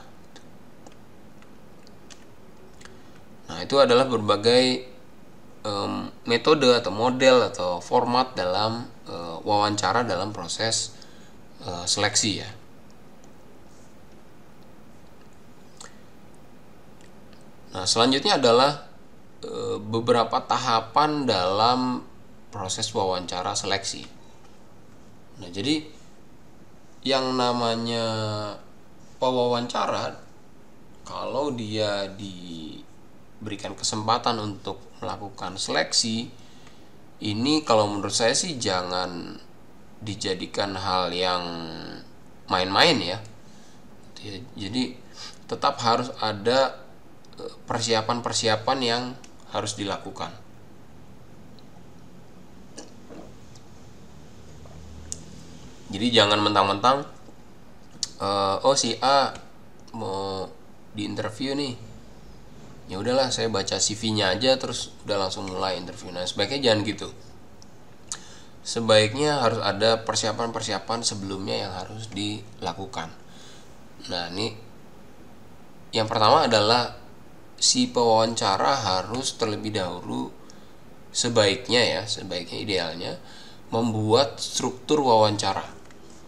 Nah, itu adalah berbagai metode atau model atau format dalam wawancara dalam proses seleksi ya. Nah, selanjutnya adalah beberapa tahapan dalam proses wawancara seleksi. Nah, jadi yang namanya pewawancara, kalau dia diberikan kesempatan untuk melakukan seleksi, ini kalau menurut saya sih jangan dijadikan hal yang main-main ya. Jadi tetap harus ada persiapan-persiapan yang harus dilakukan. Jadi jangan mentang-mentang si A mau diinterview nih, ya udahlah saya baca CV-nya aja terus udah langsung mulai interview. Nah, sebaiknya jangan gitu. Sebaiknya harus ada persiapan-persiapan sebelumnya yang harus dilakukan. Nah, ini yang pertama adalah si pewawancara harus terlebih dahulu sebaiknya idealnya membuat struktur wawancara.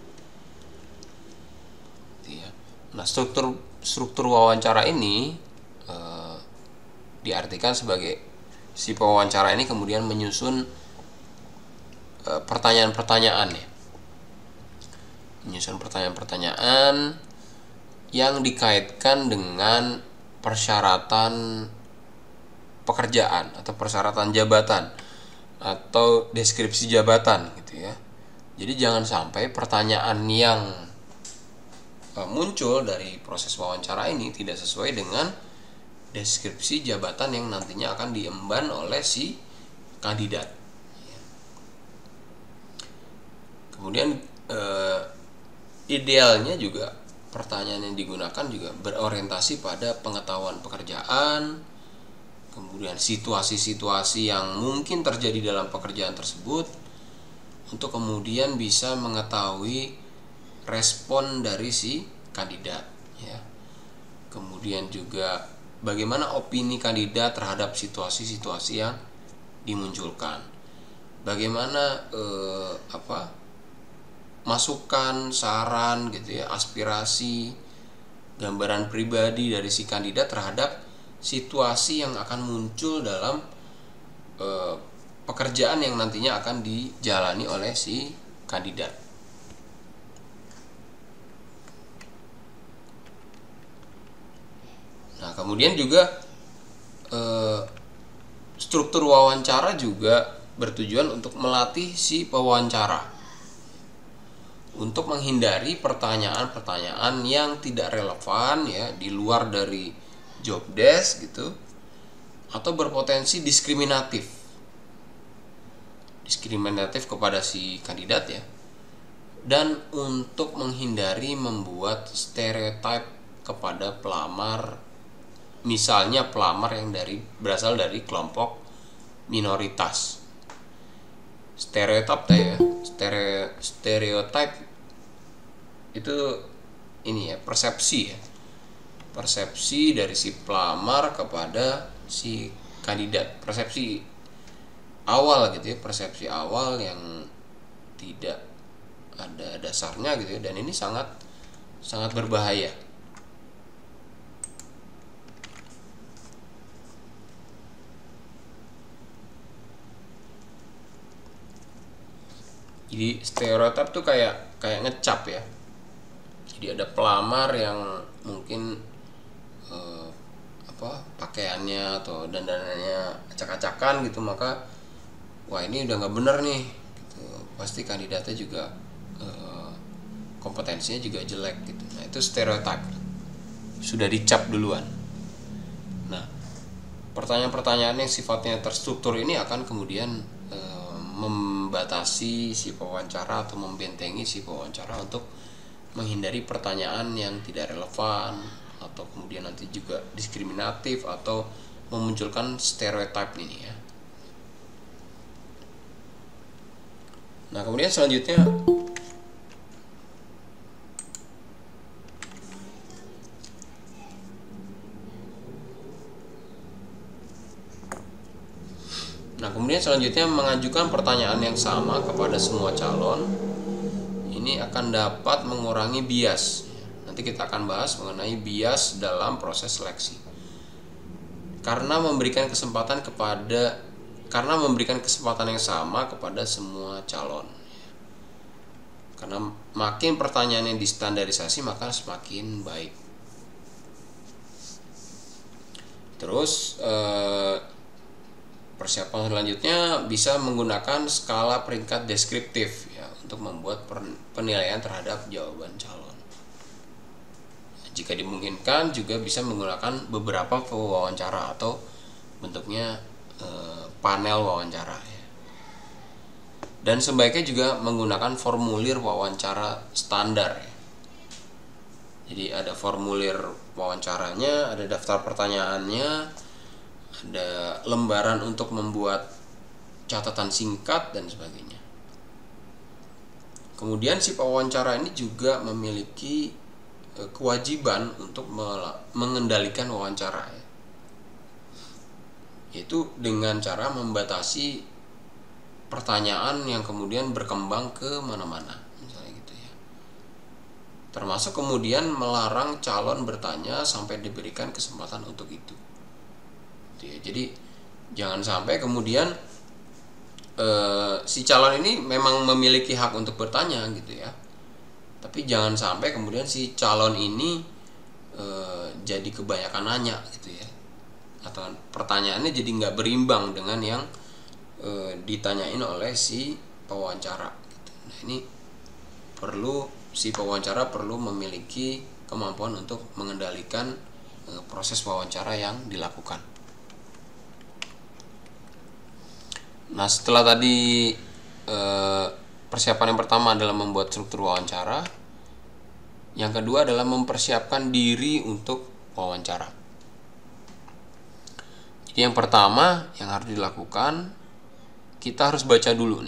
Nah, struktur wawancara ini diartikan sebagai si pewawancara ini kemudian menyusun pertanyaan-pertanyaan ya. Menyusun pertanyaan-pertanyaan yang dikaitkan dengan persyaratan pekerjaan atau persyaratan jabatan atau deskripsi jabatan gitu ya. Jadi jangan sampai pertanyaan yang muncul dari proses wawancara ini tidak sesuai dengan deskripsi jabatan yang nantinya akan diemban oleh si kandidat. Kemudian idealnya juga pertanyaan yang digunakan juga berorientasi pada pengetahuan pekerjaan, kemudian situasi-situasi yang mungkin terjadi dalam pekerjaan tersebut, untuk kemudian bisa mengetahui respon dari si kandidat ya. Kemudian juga bagaimana opini kandidat terhadap situasi-situasi yang dimunculkan. Bagaimana masukan, saran gitu ya, aspirasi, gambaran pribadi dari si kandidat terhadap situasi yang akan muncul dalam pekerjaan yang nantinya akan dijalani oleh si kandidat. Nah, kemudian juga struktur wawancara juga bertujuan untuk melatih si pewawancara untuk menghindari pertanyaan-pertanyaan yang tidak relevan ya, di luar dari job desk gitu, atau berpotensi diskriminatif kepada si kandidat ya, dan untuk menghindari membuat stereotip kepada pelamar, misalnya pelamar yang berasal dari kelompok minoritas. Stereotip itu ini ya, persepsi dari si pelamar kepada si kandidat, persepsi awal gitu ya, persepsi awal yang tidak ada dasarnya gitu ya, dan ini sangat berbahaya. Jadi stereotip tuh kayak ngecap ya. Jadi ada pelamar yang mungkin pakaiannya atau dandanannya acak-acakan gitu, maka wah ini udah nggak bener nih gitu. Pasti kandidatnya juga kompetensinya juga jelek gitu. Nah, itu stereotip, sudah dicap duluan. Nah, pertanyaan-pertanyaan yang sifatnya terstruktur ini akan kemudian membatasi si pewawancara atau membentengi si pewawancara untuk menghindari pertanyaan yang tidak relevan, atau kemudian nanti juga diskriminatif atau memunculkan stereotip ini ya. Nah, kemudian selanjutnya mengajukan pertanyaan yang sama kepada semua calon ini akan dapat mengurangi bias. Nanti kita akan bahas mengenai bias dalam proses seleksi. Karena memberikan kesempatan yang sama kepada semua calon. Karena makin pertanyaan yang distandarisasi maka semakin baik. Terus persiapan selanjutnya bisa menggunakan skala peringkat deskriptif ya, untuk membuat penilaian terhadap jawaban calon. Jika dimungkinkan juga bisa menggunakan beberapa pewawancara atau bentuknya panel wawancara ya. Dan sebaiknya juga menggunakan formulir wawancara standar ya. Jadi ada formulir wawancaranya, ada daftar pertanyaannya, ada lembaran untuk membuat catatan singkat dan sebagainya. Kemudian si pewawancara ini juga memiliki kewajiban untuk mengendalikan wawancara ya. Yaitu dengan cara membatasi pertanyaan yang kemudian berkembang ke mana-mana, misalnya gitu ya. Termasuk kemudian melarang calon bertanya sampai diberikan kesempatan untuk itu. Ya, jadi jangan sampai kemudian si calon ini memang memiliki hak untuk bertanya gitu ya, tapi jangan sampai kemudian si calon ini jadi kebanyakan nanya gitu ya, atau pertanyaannya jadi nggak berimbang dengan yang ditanyain oleh si pewawancara gitu. Nah, ini si pewawancara perlu memiliki kemampuan untuk mengendalikan proses wawancara yang dilakukan. Nah, setelah tadi persiapan yang pertama adalah membuat struktur wawancara, yang kedua adalah mempersiapkan diri untuk wawancara. Jadi yang pertama yang harus dilakukan, kita harus baca dulu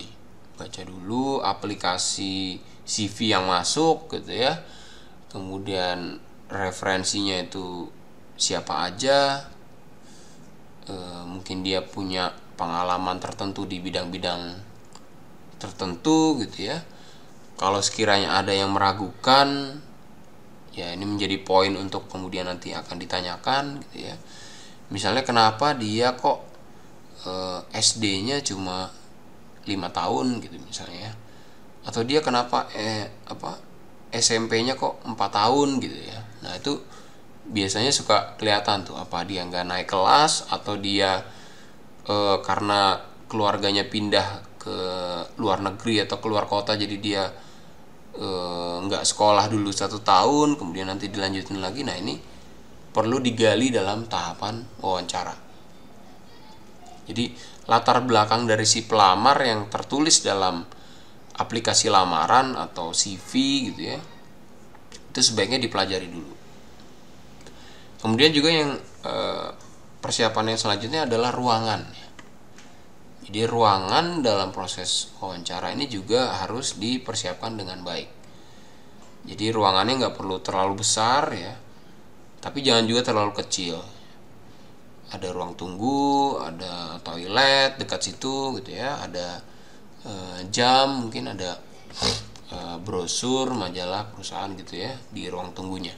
aplikasi CV yang masuk gitu ya, kemudian referensinya itu siapa aja, mungkin dia punya pengalaman tertentu di bidang-bidang tertentu gitu ya. Kalau sekiranya ada yang meragukan, ya ini menjadi poin untuk kemudian nanti akan ditanyakan gitu ya. Misalnya kenapa dia kok SD-nya cuma 5 tahun gitu misalnya, atau dia kenapa SMP-nya kok 4 tahun gitu ya. Nah itu biasanya suka kelihatan tuh, apa dia nggak naik kelas, atau dia karena keluarganya pindah ke luar negeri atau keluar kota, jadi dia nggak sekolah dulu 1 tahun kemudian nanti dilanjutin lagi. Nah ini perlu digali dalam tahapan wawancara. Jadi latar belakang dari si pelamar yang tertulis dalam aplikasi lamaran atau CV gitu ya, itu sebaiknya dipelajari dulu. Kemudian juga yang persiapan yang selanjutnya adalah ruangan. Jadi ruangan dalam proses wawancara ini juga harus dipersiapkan dengan baik. Jadi ruangannya nggak perlu terlalu besar ya, tapi jangan juga terlalu kecil. Ada ruang tunggu, ada toilet dekat situ gitu ya, ada jam, mungkin ada brosur, majalah perusahaan gitu ya di ruang tunggunya.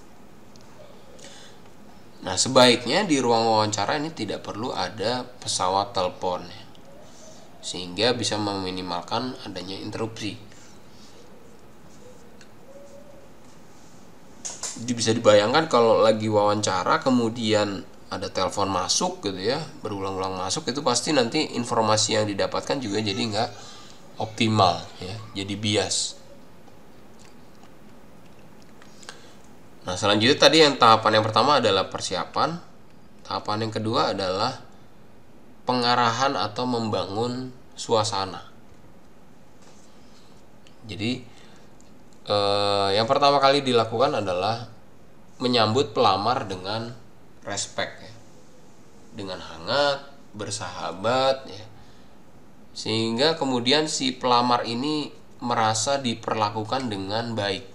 Nah sebaiknya di ruang wawancara ini tidak perlu ada pesawat telepon ya, sehingga bisa meminimalkan adanya interupsi. Jadi bisa dibayangkan kalau lagi wawancara kemudian ada telepon masuk gitu ya, berulang-ulang masuk, itu pasti nanti informasi yang didapatkan juga jadi nggak optimal ya, jadi bias. Nah selanjutnya tadi yang tahapan yang pertama adalah persiapan, tahapan yang kedua adalah pengarahan atau membangun suasana. Jadi yang pertama kali dilakukan adalah menyambut pelamar dengan respect ya, dengan hangat, bersahabat ya, sehingga kemudian si pelamar ini merasa diperlakukan dengan baik.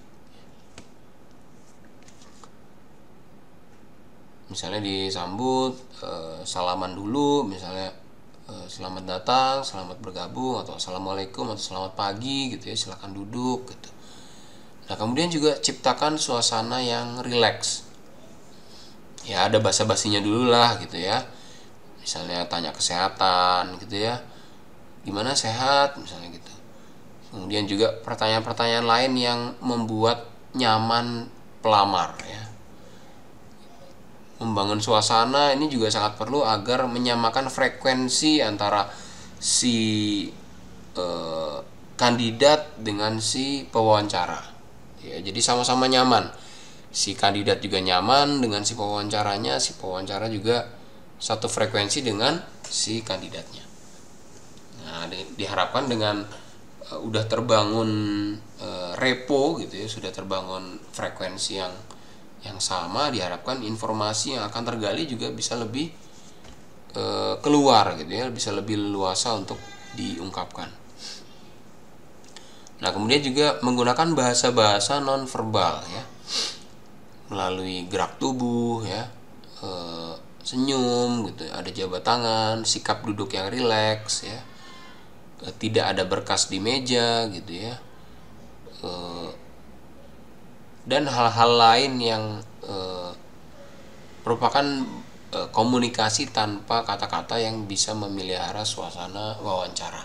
Misalnya disambut, salaman dulu, misalnya selamat datang, selamat bergabung, atau assalamualaikum, atau selamat pagi gitu ya, silakan duduk gitu. Nah kemudian juga ciptakan suasana yang rileks. Ya ada basa-basinya dulu lah gitu ya. Misalnya tanya kesehatan gitu ya, gimana, sehat misalnya gitu. Kemudian juga pertanyaan-pertanyaan lain yang membuat nyaman pelamar ya. Membangun suasana ini juga sangat perlu agar menyamakan frekuensi antara si kandidat dengan si pewawancara ya, jadi sama-sama nyaman. Si kandidat juga nyaman dengan si pewawancaranya, si pewawancara juga satu frekuensi dengan si kandidatnya. Nah diharapkan dengan udah terbangun repo gitu ya, sudah terbangun frekuensi yang sama, diharapkan informasi yang akan tergali juga bisa lebih keluar gitu ya, bisa lebih leluasa untuk diungkapkan. Nah kemudian juga menggunakan bahasa-bahasa non verbal ya, melalui gerak tubuh ya, senyum gitu, ada jabat tangan, sikap duduk yang rileks ya, tidak ada berkas di meja gitu ya, dan hal-hal lain yang merupakan komunikasi tanpa kata-kata yang bisa memelihara suasana wawancara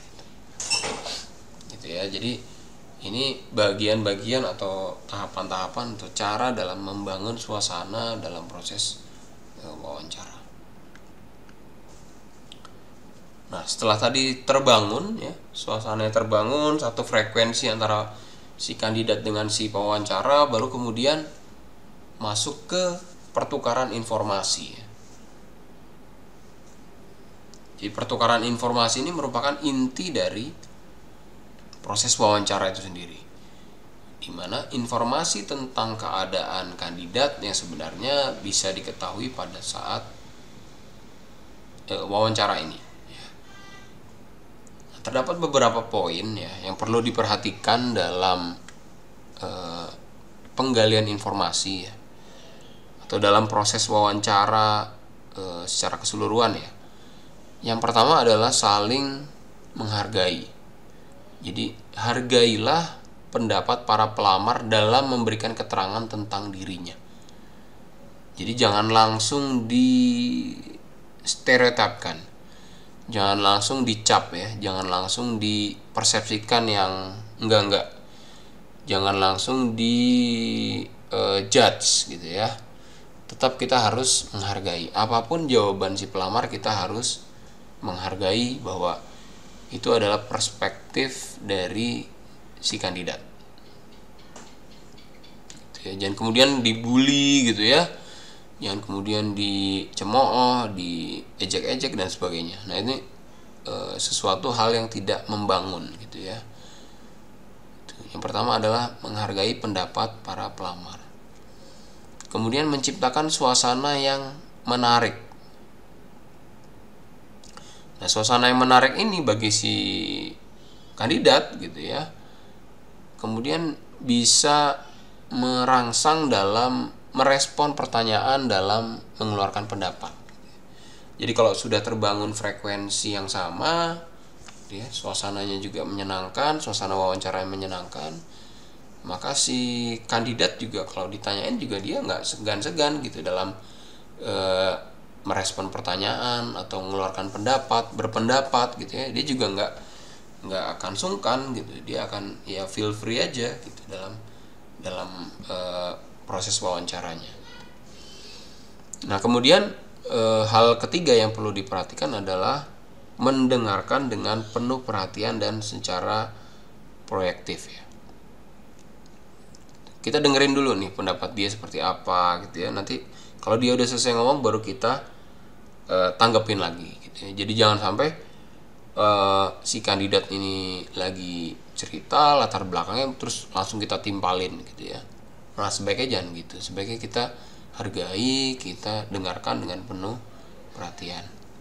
gitu ya. Jadi ini bagian-bagian atau tahapan-tahapan atau cara dalam membangun suasana dalam proses wawancara. Nah setelah tadi terbangun ya, suasananya terbangun, satu frekuensi antara si kandidat dengan si pewawancara, baru kemudian masuk ke pertukaran informasi ya. Jadi pertukaran informasi ini merupakan inti dari proses wawancara itu sendiri, di mana informasi tentang keadaan kandidat yang sebenarnya bisa diketahui pada saat wawancara ini. Terdapat beberapa poin ya yang perlu diperhatikan dalam penggalian informasi ya, atau dalam proses wawancara secara keseluruhan ya. Yang pertama adalah saling menghargai. Jadi hargailah pendapat para pelamar dalam memberikan keterangan tentang dirinya. Jadi jangan langsung di stereotipkan. Jangan langsung dicap ya, jangan langsung dipersepsikan yang enggak. Jangan langsung di judge gitu ya. Tetap kita harus menghargai. Apapun jawaban si pelamar, kita harus menghargai bahwa itu adalah perspektif dari si kandidat. Jangan kemudian dibully gitu ya. Jangan kemudian dicemooh, diejek-ejek dan sebagainya. Nah, ini sesuatu hal yang tidak membangun gitu ya. Yang pertama adalah menghargai pendapat para pelamar. Kemudian menciptakan suasana yang menarik. Nah, suasana yang menarik ini bagi si kandidat gitu ya, kemudian bisa merangsang dalam merespon pertanyaan dalam mengeluarkan pendapat. Jadi kalau sudah terbangun frekuensi yang sama, ya, suasananya juga menyenangkan, suasana wawancara yang menyenangkan, maka si kandidat juga kalau ditanyain juga dia nggak segan-segan gitu dalam merespon pertanyaan atau mengeluarkan pendapat, berpendapat gitu ya. Dia juga nggak akan sungkan gitu. Dia akan ya feel free aja gitu dalam proses wawancaranya. Nah, kemudian hal ketiga yang perlu diperhatikan adalah mendengarkan dengan penuh perhatian dan secara proaktif ya. Kita dengerin dulu nih pendapat dia seperti apa gitu ya. Nanti kalau dia udah selesai ngomong baru kita tanggepin lagi gitu ya. Jadi jangan sampai si kandidat ini lagi cerita latar belakangnya terus langsung kita timpalin gitu ya. Nah, sebaiknya jangan gitu. Sebaiknya kita hargai, kita dengarkan dengan penuh perhatian.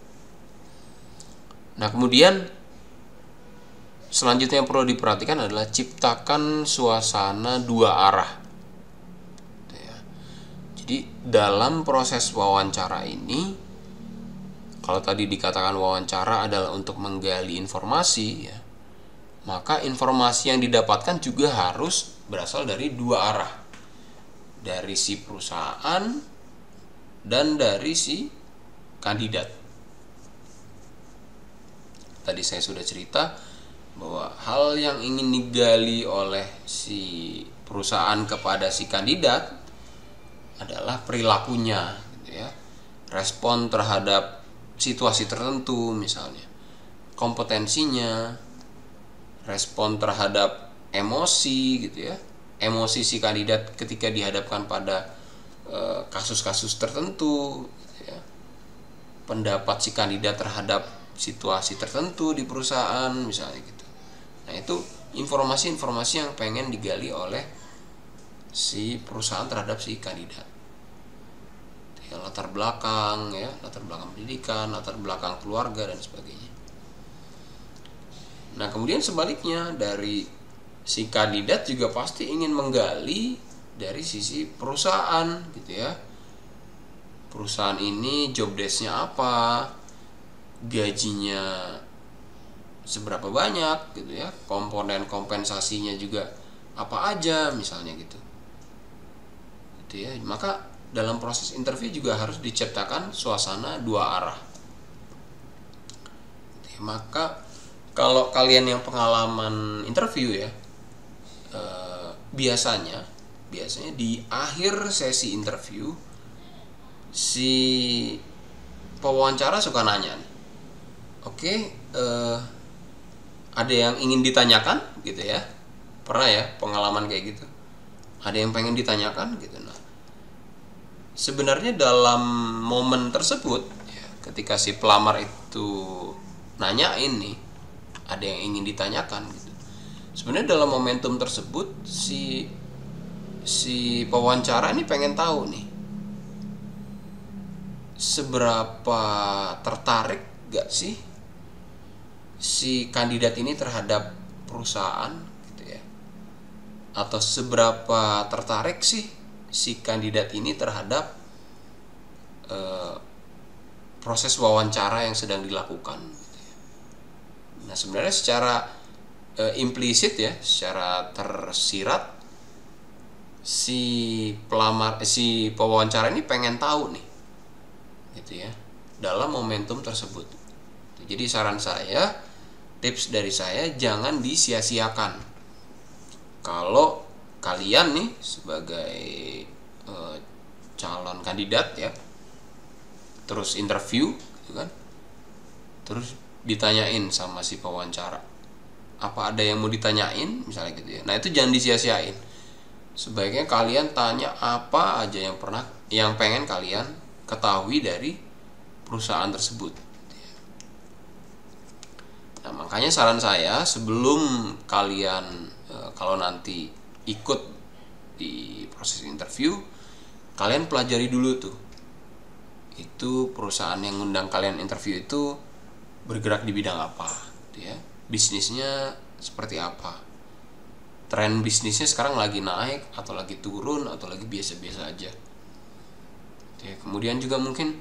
Nah, kemudian selanjutnya yang perlu diperhatikan adalah ciptakan suasana dua arah. Jadi dalam proses wawancara ini, kalau tadi dikatakan wawancara adalah untuk menggali informasi ya, maka informasi yang didapatkan juga harus berasal dari dua arah. Dari si perusahaan dan dari si kandidat. Tadi saya sudah cerita bahwa hal yang ingin digali oleh si perusahaan kepada si kandidat adalah perilakunya gitu ya. Respon terhadap situasi tertentu misalnya, kompetensinya, respon terhadap emosi gitu ya. Emosi si kandidat ketika dihadapkan pada kasus-kasus tertentu gitu ya. Pendapat si kandidat terhadap situasi tertentu di perusahaan misalnya gitu. Nah, itu informasi-informasi yang pengen digali oleh si perusahaan terhadap si kandidat ya, latar belakang pendidikan, latar belakang keluarga dan sebagainya. Nah, kemudian sebaliknya dari si kandidat juga pasti ingin menggali dari sisi perusahaan gitu ya. Perusahaan ini job desk-nya apa, gajinya seberapa banyak gitu ya, komponen kompensasinya juga apa aja misalnya gitu ya. Maka dalam proses interview juga harus diciptakan suasana dua arah ya. Maka kalau kalian yang pengalaman interview ya, biasanya di akhir sesi interview si pewawancara suka nanya nih, oke, ada yang ingin ditanyakan gitu ya. Pernah ya pengalaman kayak gitu, ada yang pengen ditanyakan gitu. Nah, sebenarnya dalam momen tersebut ya, ketika si pelamar itu nanyain nih ada yang ingin ditanyakan gitu, sebenarnya dalam momentum tersebut si pewawancara ini pengen tahu nih seberapa tertarik gak sih si kandidat ini terhadap perusahaan gitu ya, atau seberapa tertarik sih si kandidat ini terhadap proses wawancara yang sedang dilakukan gitu ya. Nah, sebenarnya secara implisit ya, secara tersirat si pewawancara ini pengen tahu nih gitu ya dalam momentum tersebut. Jadi saran saya, tips dari saya, jangan disia-siakan. Kalau kalian nih sebagai calon kandidat ya, terus interview gitu kan, terus ditanyain sama si pewawancara, apa ada yang mau ditanyain misalnya gitu ya, nah itu jangan disia-siain. Sebaiknya kalian tanya apa aja yang pengen kalian ketahui dari perusahaan tersebut. Nah, makanya saran saya, sebelum kalian kalau nanti ikut di proses interview, kalian pelajari dulu tuh, itu perusahaan yang ngundang kalian interview itu bergerak di bidang apa gitu ya, bisnisnya seperti apa, tren bisnisnya sekarang lagi naik atau lagi turun atau lagi biasa-biasa aja ya. Kemudian juga mungkin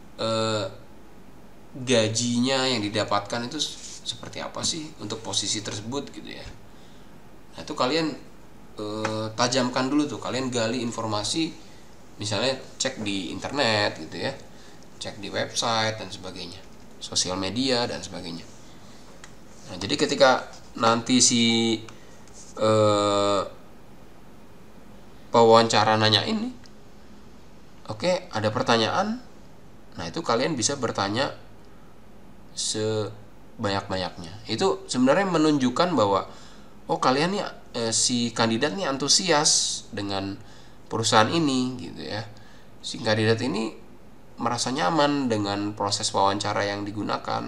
gajinya yang didapatkan itu seperti apa sih untuk posisi tersebut gitu ya. Nah itu kalian tajamkan dulu tuh, kalian gali informasi, misalnya cek di internet gitu ya, cek di website dan sebagainya, sosial media dan sebagainya. Nah jadi ketika nanti si pewawancara nanya ini, oke, ada pertanyaan, nah itu kalian bisa bertanya sebanyak-banyaknya. Itu sebenarnya menunjukkan bahwa kalian nih si kandidat nih antusias dengan perusahaan ini gitu ya. Si kandidat ini merasa nyaman dengan proses wawancara yang digunakan,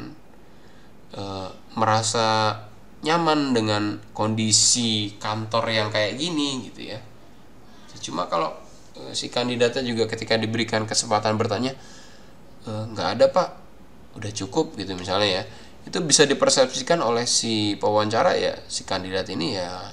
merasa nyaman dengan kondisi kantor yang kayak gini gitu ya. Cuma kalau si kandidatnya juga ketika diberikan kesempatan bertanya, nggak ada pak, udah cukup gitu misalnya ya, itu bisa dipersepsikan oleh si pewawancara ya, si kandidat ini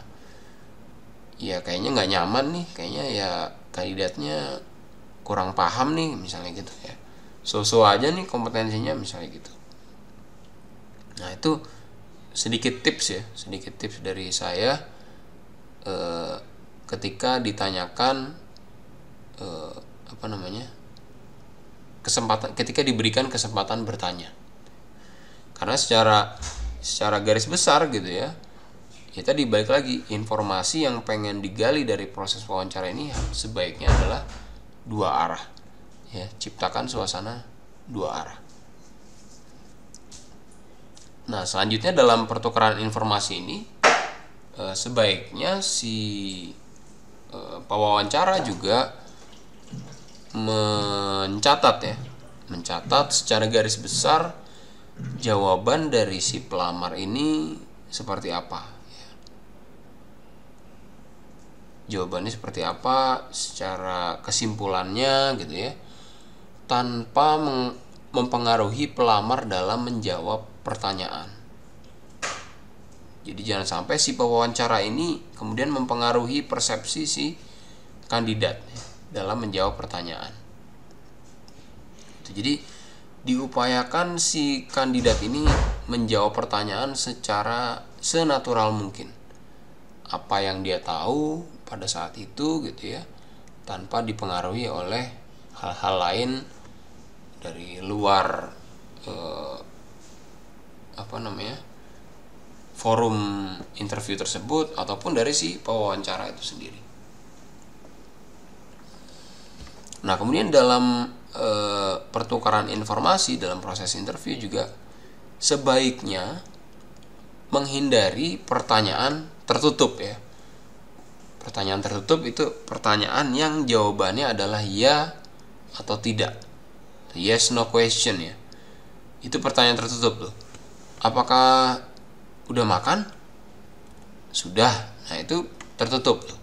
ya kayaknya nggak nyaman nih, kayaknya ya kandidatnya kurang paham nih misalnya gitu ya, so-so aja nih kompetensinya misalnya gitu. Nah itu sedikit tips dari saya ketika ditanyakan kesempatan, ketika diberikan kesempatan bertanya. Karena secara garis besar gitu ya, kita dibalik lagi, informasi yang pengen digali dari proses wawancara ini sebaiknya adalah dua arah ya, ciptakan suasana dua arah. Nah selanjutnya dalam pertukaran informasi ini sebaiknya si pewawancara juga mencatat secara garis besar jawaban dari si pelamar ini seperti apa ya. Jawabannya seperti apa secara kesimpulannya gitu ya, tanpa mempengaruhi pelamar dalam menjawab pertanyaan. Jadi jangan sampai si pewawancara ini kemudian mempengaruhi persepsi si kandidat dalam menjawab pertanyaan. Jadi diupayakan si kandidat ini menjawab pertanyaan secara senatural mungkin, apa yang dia tahu pada saat itu gitu ya, tanpa dipengaruhi oleh hal-hal lain dari luar forum interview tersebut ataupun dari si pewawancara itu sendiri. Nah kemudian dalam pertukaran informasi dalam proses interview juga sebaiknya menghindari pertanyaan tertutup ya. Pertanyaan tertutup itu pertanyaan yang jawabannya adalah ya atau tidak, yes no question ya. Itu pertanyaan tertutup tuh. Apakah udah makan? Sudah. Nah itu tertutup tuh.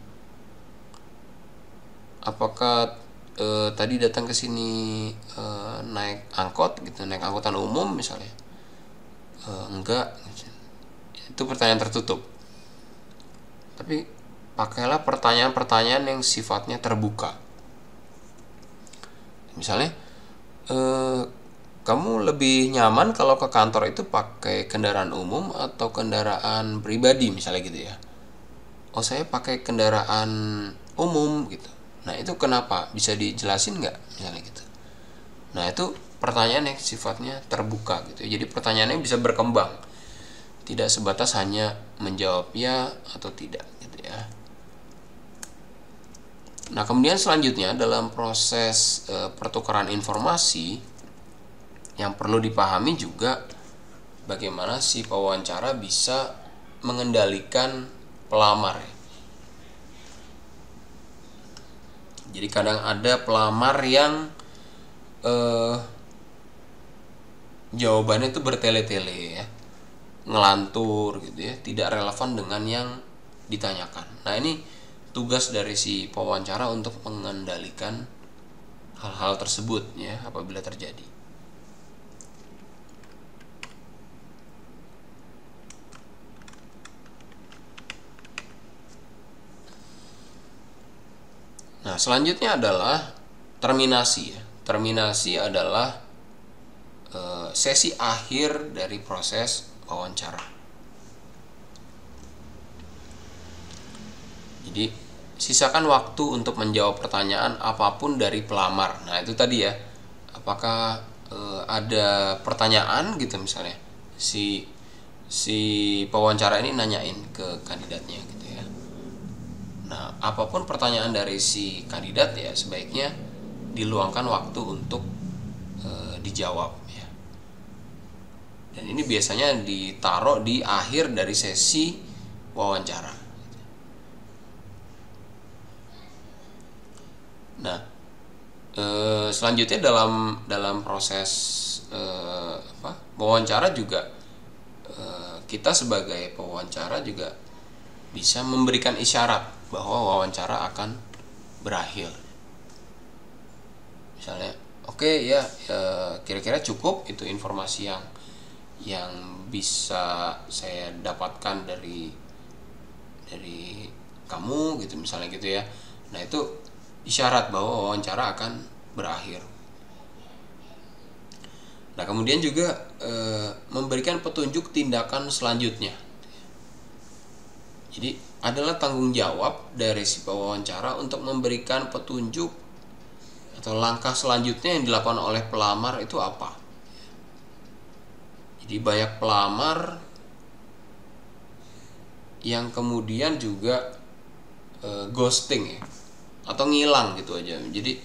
Apakah tadi datang ke sini naik angkot gitu, naik angkutan umum misalnya? Enggak. Itu pertanyaan tertutup. Tapi pakailah pertanyaan-pertanyaan yang sifatnya terbuka. Misalnya kamu lebih nyaman kalau ke kantor itu pakai kendaraan umum atau kendaraan pribadi misalnya gitu ya. Oh saya pakai kendaraan umum gitu. Nah itu kenapa? Bisa dijelasin nggak misalnya gitu. Nah itu pertanyaan yang sifatnya terbuka gitu ya. Jadi pertanyaannya bisa berkembang, tidak sebatas hanya menjawab ya atau tidak gitu ya. Nah, kemudian selanjutnya dalam proses pertukaran informasi yang perlu dipahami juga bagaimana si pewawancara bisa mengendalikan pelamar ya. Jadi kadang ada pelamar yang jawabannya itu bertele-tele ya, ngelantur gitu ya, tidak relevan dengan yang ditanyakan. Nah, ini tugas dari si pewawancara untuk mengendalikan hal-hal tersebut ya apabila terjadi. Nah, selanjutnya adalah terminasi ya. Terminasi adalah sesi akhir dari proses wawancara. Jadi, sisakan waktu untuk menjawab pertanyaan apapun dari pelamar. Nah, itu tadi ya. Apakah ada pertanyaan gitu misalnya. Si pewawancara ini nanyain ke kandidatnya gitu ya. Nah, apapun pertanyaan dari si kandidat ya sebaiknya diluangkan waktu untuk dijawab ya. Dan ini biasanya ditaruh di akhir dari sesi wawancara. Nah, selanjutnya dalam proses wawancara juga kita sebagai pewawancara juga bisa memberikan isyarat bahwa wawancara akan berakhir. Misalnya, oke ya, kira-kira cukup itu informasi yang bisa saya dapatkan dari kamu gitu misalnya gitu ya. Nah, itu isyarat bahwa wawancara akan berakhir. Nah, kemudian juga memberikan petunjuk tindakan selanjutnya. Jadi adalah tanggung jawab dari si pewawancara untuk memberikan petunjuk atau langkah selanjutnya yang dilakukan oleh pelamar itu apa. Jadi banyak pelamar yang kemudian juga ghosting ya, atau ngilang gitu aja. Jadi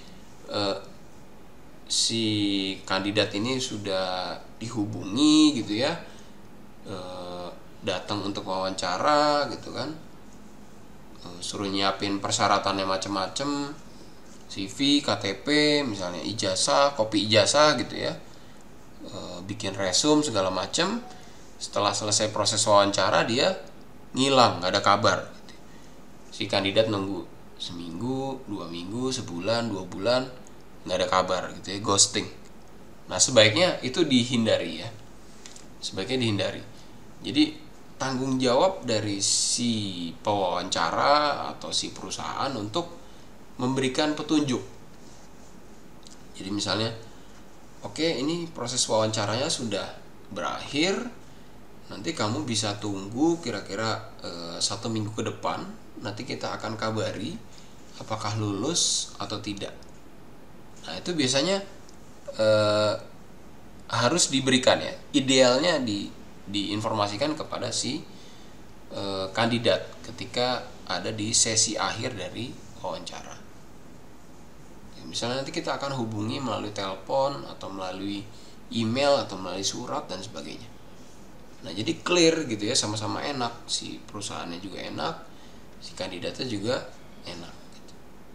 si kandidat ini sudah dihubungi gitu ya, datang untuk wawancara gitu kan, suruh nyiapin persyaratannya macem-macem, CV, KTP, misalnya ijazah, kopi ijazah gitu ya, bikin resume segala macem. Setelah selesai proses wawancara dia ngilang, nggak ada kabar. Si kandidat nunggu seminggu, 2 minggu, sebulan, 2 bulan, nggak ada kabar gitu ya, ghosting. Nah, sebaiknya itu dihindari ya, sebaiknya dihindari. Jadi tanggung jawab dari si pewawancara atau si perusahaan untuk memberikan petunjuk. Jadi misalnya, oke, ini proses wawancaranya sudah berakhir, nanti kamu bisa tunggu kira-kira 1 minggu ke depan, nanti kita akan kabari apakah lulus atau tidak. Nah, itu biasanya harus diberikan ya, idealnya diinformasikan kepada si kandidat ketika ada di sesi akhir dari wawancara. Misalnya nanti kita akan hubungi melalui telepon atau melalui email atau melalui surat dan sebagainya. Nah, jadi clear gitu ya, sama-sama enak, si perusahaannya juga enak, si kandidatnya juga enak gitu.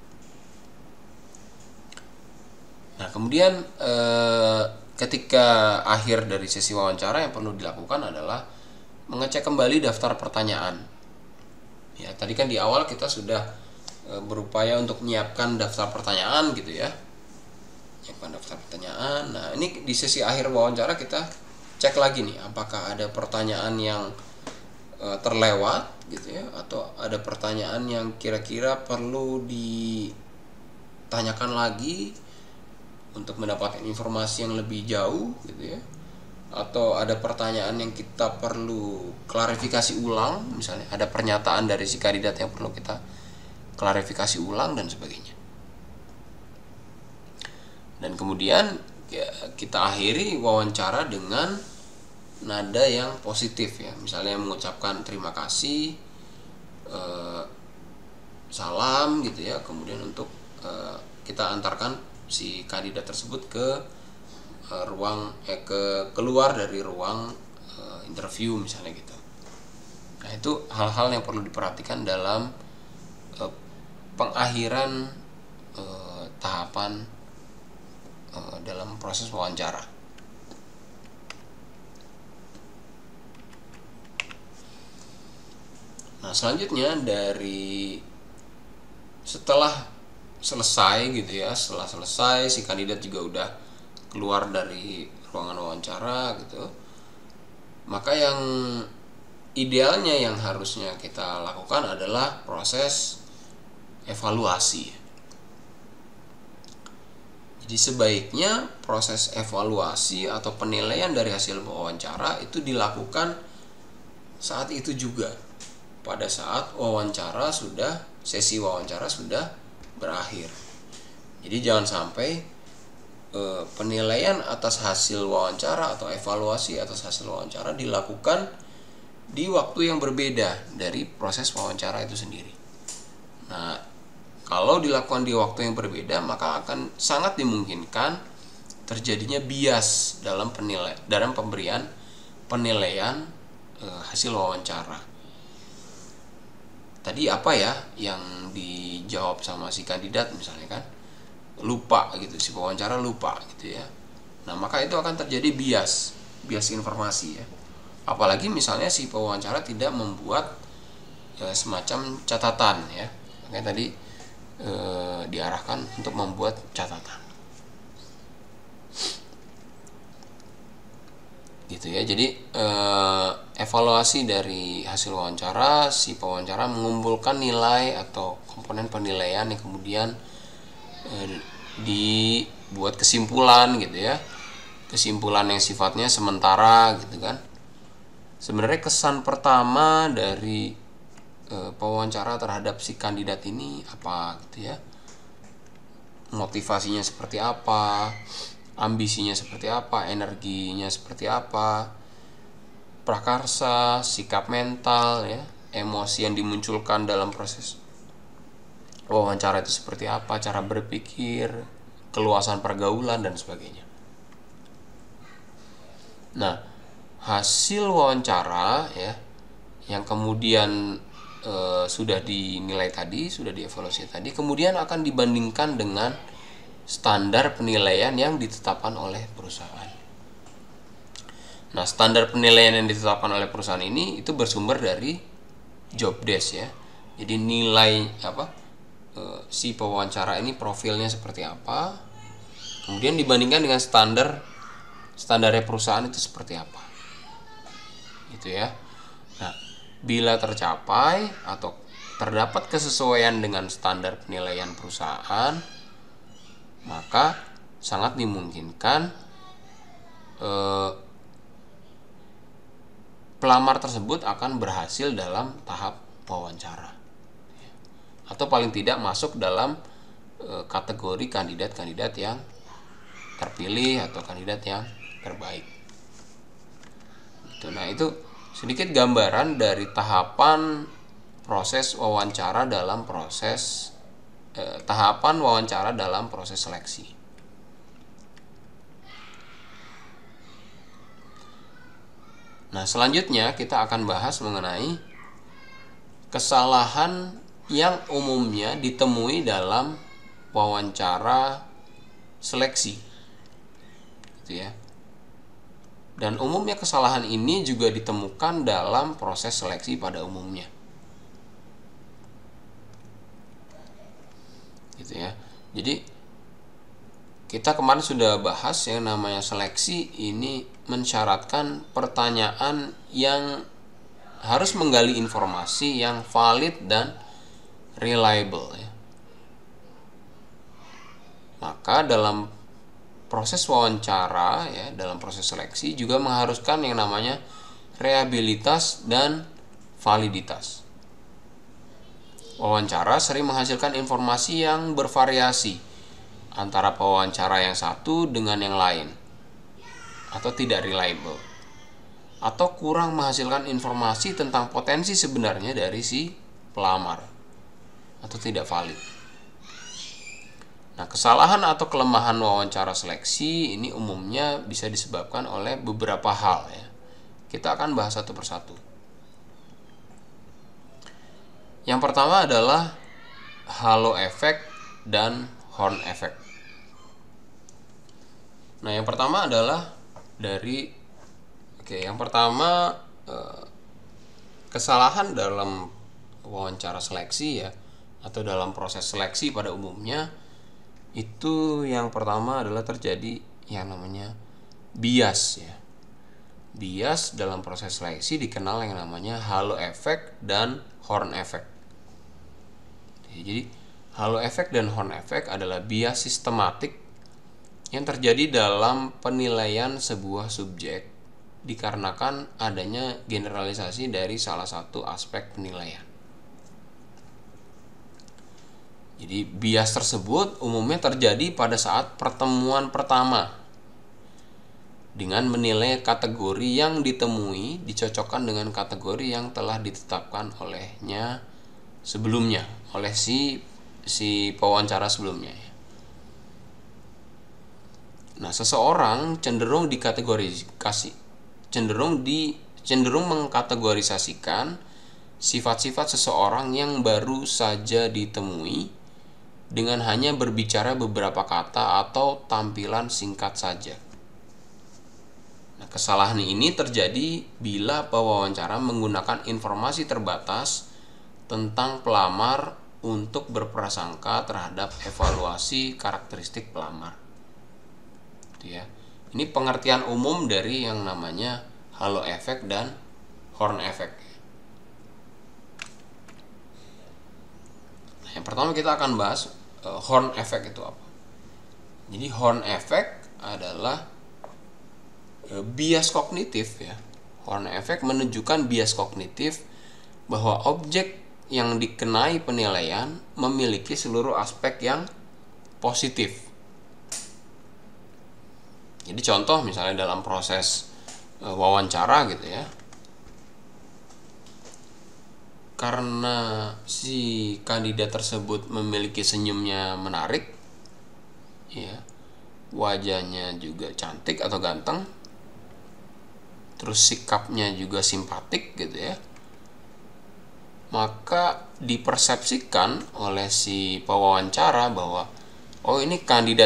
Nah, kemudian ketika akhir dari sesi wawancara yang perlu dilakukan adalah mengecek kembali daftar pertanyaan. Ya, tadi kan di awal kita sudah berupaya untuk menyiapkan daftar pertanyaan gitu ya. Menyiapkan daftar pertanyaan. Nah, ini di sesi akhir wawancara kita cek lagi nih, apakah ada pertanyaan yang terlewat gitu ya, atau ada pertanyaan yang kira-kira perlu ditanyakan lagi untuk mendapatkan informasi yang lebih jauh gitu ya, atau ada pertanyaan yang kita perlu klarifikasi ulang, misalnya ada pernyataan dari si kandidat yang perlu kita klarifikasi ulang dan sebagainya. Dan kemudian ya kita akhiri wawancara dengan nada yang positif ya, misalnya mengucapkan terima kasih, salam gitu ya, kemudian untuk kita antarkan si kandidat tersebut ke keluar dari ruang interview misalnya gitu. Nah, itu hal-hal yang perlu diperhatikan dalam pengakhiran tahapan dalam proses wawancara. Nah, selanjutnya setelah selesai gitu ya, setelah selesai si kandidat juga udah keluar dari ruangan wawancara gitu, maka yang idealnya yang harusnya kita lakukan adalah proses evaluasi. Jadi sebaiknya proses evaluasi atau penilaian dari hasil wawancara itu dilakukan saat itu juga, pada saat sesi wawancara sudah berakhir. Jadi jangan sampai penilaian atas hasil wawancara atau evaluasi atas hasil wawancara dilakukan di waktu yang berbeda dari proses wawancara itu sendiri. Nah, kalau dilakukan di waktu yang berbeda, maka akan sangat dimungkinkan terjadinya bias dalam pemberian penilaian hasil wawancara. Tadi apa ya yang dijawab sama si kandidat misalnya kan, lupa gitu, si wawancara lupa gitu ya. Nah, maka itu akan terjadi bias informasi ya. Apalagi misalnya si pewawancara tidak membuat semacam catatan ya. Makanya tadi diarahkan untuk membuat catatan gitu ya. Jadi evaluasi dari hasil wawancara, si pewawancara mengumpulkan nilai atau komponen penilaian yang kemudian dibuat kesimpulan gitu ya, kesimpulan yang sifatnya sementara gitu kan. Sebenarnya kesan pertama dari pewawancara terhadap si kandidat ini apa gitu ya, motivasinya seperti apa, ambisinya seperti apa, energinya seperti apa, prakarsa, sikap mental ya, emosi yang dimunculkan dalam proses wawancara itu seperti apa, cara berpikir, keluasan pergaulan dan sebagainya. Nah, hasil wawancara ya yang kemudian sudah dinilai tadi, sudah dievaluasi tadi, kemudian akan dibandingkan dengan standar penilaian yang ditetapkan oleh perusahaan. Nah, standar penilaian yang ditetapkan oleh perusahaan ini itu bersumber dari job desk ya. Jadi nilai si pewawancara ini profilnya seperti apa, kemudian dibandingkan dengan standarnya perusahaan itu seperti apa, gitu ya. Nah, bila tercapai atau terdapat kesesuaian dengan standar penilaian perusahaan, maka sangat dimungkinkan pelamar tersebut akan berhasil dalam tahap wawancara, atau paling tidak masuk dalam kategori kandidat-kandidat yang terpilih atau kandidat yang terbaik. Nah, itu sedikit gambaran dari tahapan proses wawancara dalam proses seleksi. Nah, selanjutnya kita akan bahas mengenai kesalahan yang umumnya ditemui dalam wawancara seleksi, gitu ya. Dan umumnya kesalahan ini juga ditemukan dalam proses seleksi pada umumnya, gitu ya. Jadi kita kemarin sudah bahas yang namanya seleksi ini mensyaratkan pertanyaan yang harus menggali informasi yang valid dan reliable ya. Maka dalam proses wawancara ya, dalam proses seleksi juga mengharuskan yang namanya reliabilitas dan validitas. Wawancara sering menghasilkan informasi yang bervariasi antara pewawancara yang satu dengan yang lain, atau tidak reliable, atau kurang menghasilkan informasi tentang potensi sebenarnya dari si pelamar, atau tidak valid. Nah, kesalahan atau kelemahan wawancara seleksi ini umumnya bisa disebabkan oleh beberapa hal ya. Kita akan bahas satu persatu. Yang pertama adalah halo effect dan horn effect. Nah, yang pertama adalah yang pertama kesalahan dalam wawancara seleksi ya, atau dalam proses seleksi pada umumnya, itu yang pertama adalah terjadi yang namanya bias ya. Bias dalam proses seleksi dikenal yang namanya halo effect dan horn effect. Jadi halo effect dan horn effect adalah bias sistematik yang terjadi dalam penilaian sebuah subjek dikarenakan adanya generalisasi dari salah satu aspek penilaian. Jadi bias tersebut umumnya terjadi pada saat pertemuan pertama dengan menilai kategori yang ditemui dicocokkan dengan kategori yang telah ditetapkan olehnya sebelumnya, oleh si pewawancara sebelumnya. Nah, seseorang cenderung mengkategorisasikan sifat-sifat seseorang yang baru saja ditemui dengan hanya berbicara beberapa kata atau tampilan singkat saja. Nah, kesalahan ini terjadi bila pewawancara menggunakan informasi terbatas tentang pelamar untuk berprasangka terhadap evaluasi karakteristik pelamar. Ya. Ini pengertian umum dari yang namanya halo effect dan horn effect. Nah, yang pertama kita akan bahas horn effect itu apa. Jadi horn effect adalah bias kognitif ya. Horn effect menunjukkan bias kognitif bahwa objek yang dikenai penilaian memiliki seluruh aspek yang positif. Jadi contoh misalnya dalam proses wawancara gitu ya, karena si kandidat tersebut memiliki senyumnya menarik ya, wajahnya juga cantik atau ganteng, terus sikapnya juga simpatik gitu ya, maka dipersepsikan oleh si pewawancara bahwa oh ini kandidat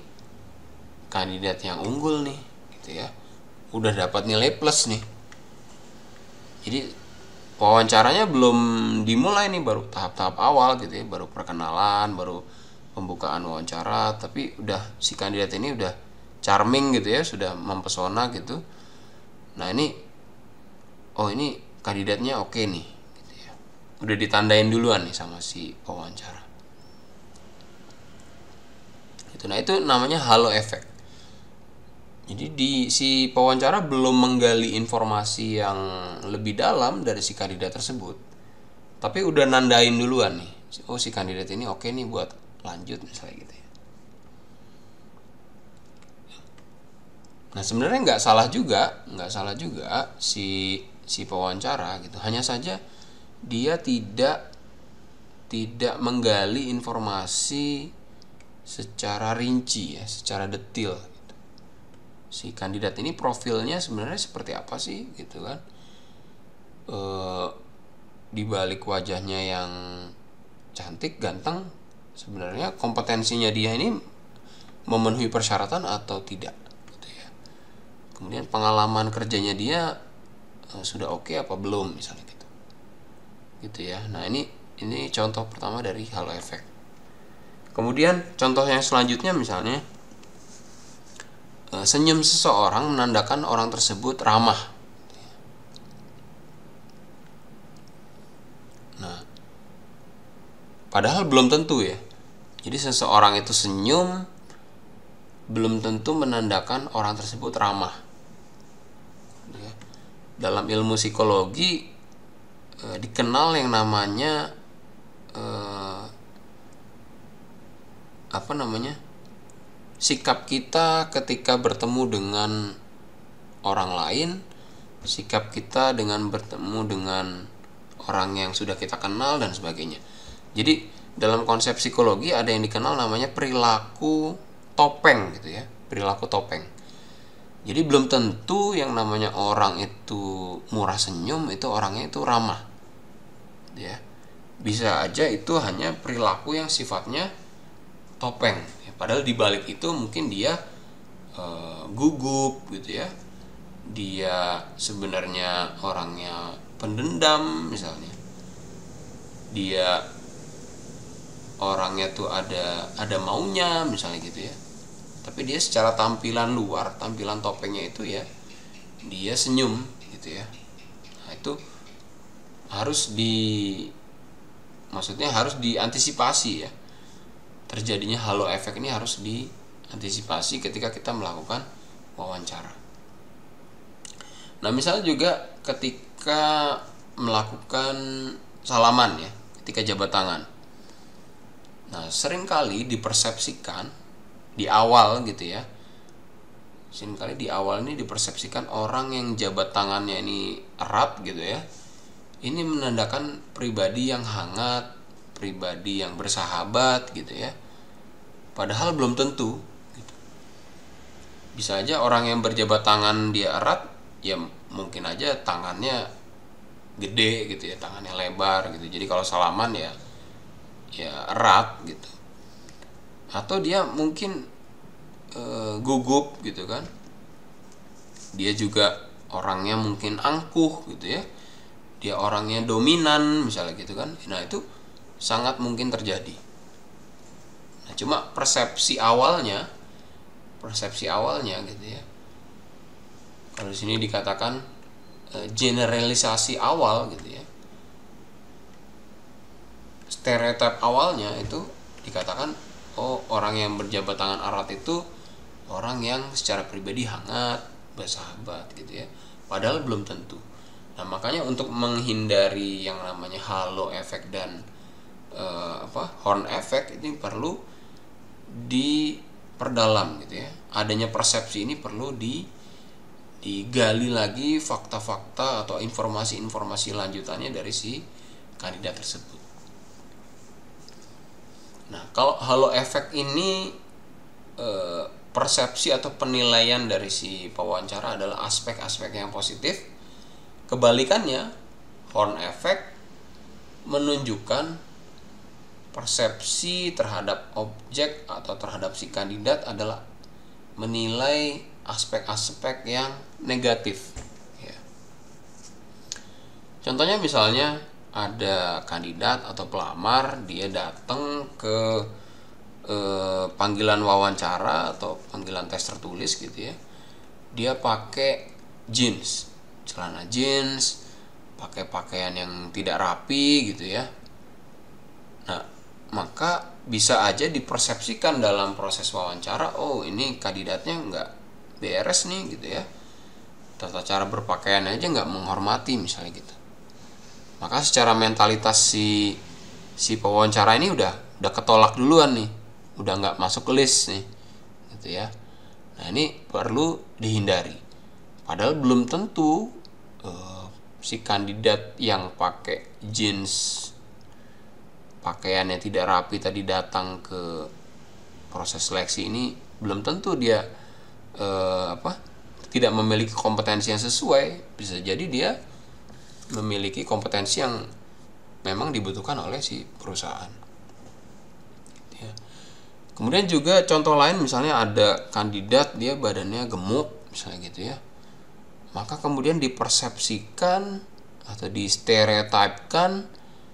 yang unggul nih gitu ya, udah dapat nilai plus nih. Jadi wawancaranya belum dimulai nih, baru tahap-tahap awal gitu ya, baru perkenalan, baru pembukaan wawancara, tapi udah si kandidat ini udah charming gitu ya, sudah mempesona gitu. Nah ini kandidatnya oke nih gitu ya, udah ditandain duluan nih sama si pewawancara gitu. Nah itu namanya halo effect. Jadi si pewawancara belum menggali informasi yang lebih dalam dari si kandidat tersebut, tapi udah nandain duluan nih, oh si kandidat ini oke nih buat lanjut misalnya gitu ya. Nah sebenarnya nggak salah juga si pewawancara gitu, hanya saja dia tidak menggali informasi secara rinci ya, secara detail. Si kandidat ini profilnya sebenarnya seperti apa sih gitu kan, di balik wajahnya yang cantik ganteng, sebenarnya kompetensinya dia ini memenuhi persyaratan atau tidak gitu ya. Kemudian pengalaman kerjanya dia sudah oke apa belum misalnya gitu ya. Nah ini contoh pertama dari halo effect. Kemudian contoh yang selanjutnya misalnya, senyum seseorang menandakan orang tersebut ramah. Nah, padahal belum tentu ya. Jadi seseorang itu senyum belum tentu menandakan orang tersebut ramah. Dalam ilmu psikologi dikenal yang namanya sikap kita ketika bertemu dengan orang lain, sikap kita dengan bertemu dengan orang yang sudah kita kenal dan sebagainya. Jadi dalam konsep psikologi ada yang dikenal namanya perilaku topeng gitu ya, perilaku topeng. Jadi belum tentu yang namanya orang itu murah senyum itu orangnya itu ramah. Ya. Bisa aja itu hanya perilaku yang sifatnya topeng. Ya, padahal di balik itu mungkin dia gugup gitu ya. Dia sebenarnya orangnya pendendam misalnya. Dia orangnya tuh ada maunya misalnya gitu ya. Tapi dia secara tampilan luar, tampilan topengnya itu ya dia senyum gitu ya. Nah, itu maksudnya harus diantisipasi ya. Terjadinya halo efek ini harus diantisipasi ketika kita melakukan wawancara. Nah, misalnya juga ketika melakukan salaman ya, ketika jabat tangan. Nah, seringkali dipersepsikan di awal gitu ya. Seringkali di awal ini dipersepsikan orang yang jabat tangannya ini erat gitu ya. Ini menandakan pribadi yang hangat, pribadi yang bersahabat gitu ya. Padahal belum tentu gitu. Bisa aja orang yang berjabat tangan dia erat, ya mungkin aja tangannya gede gitu ya, tangannya lebar gitu. Jadi kalau salaman ya erat gitu. Atau dia mungkin gugup gitu kan. Dia juga orangnya mungkin angkuh gitu ya. Dia orangnya dominan misalnya gitu kan. Nah, itu sangat mungkin terjadi. Nah, cuma persepsi awalnya gitu ya. Kalau di sini dikatakan generalisasi awal gitu ya. Stereotip awalnya itu dikatakan orang yang berjabat tangan erat itu orang yang secara pribadi hangat, bersahabat gitu ya. Padahal belum tentu. Nah, makanya untuk menghindari yang namanya halo efek dan horn efek ini perlu diperdalam gitu ya. Adanya persepsi ini perlu digali lagi fakta-fakta atau informasi-informasi lanjutannya dari si kandidat tersebut. Nah, kalau halo efek ini persepsi atau penilaian dari si pewawancara adalah aspek-aspek yang positif. Kebalikannya, horn effect menunjukkan persepsi terhadap objek atau terhadap si kandidat adalah menilai aspek-aspek yang negatif ya. Contohnya misalnya ada kandidat atau pelamar, dia datang ke panggilan wawancara atau panggilan tes tertulis gitu ya. Dia pakai jeans, celana jeans, pakai pakaian yang tidak rapi gitu ya. Nah, maka bisa aja dipersepsikan dalam proses wawancara, oh ini kandidatnya nggak beres nih gitu ya. Tata cara berpakaian aja nggak menghormati misalnya gitu. Maka secara mentalitas si pewawancara ini udah ketolak duluan nih, udah nggak masuk ke list nih, gitu ya. Nah, ini perlu dihindari. Padahal belum tentu si kandidat yang pakai jeans, pakaiannya tidak rapi tadi datang ke proses seleksi ini belum tentu dia tidak memiliki kompetensi yang sesuai. Bisa jadi dia memiliki kompetensi yang memang dibutuhkan oleh si perusahaan ya. Kemudian juga contoh lain misalnya ada kandidat dia badannya gemuk misalnya gitu ya. Maka kemudian dipersepsikan atau distereotipkan,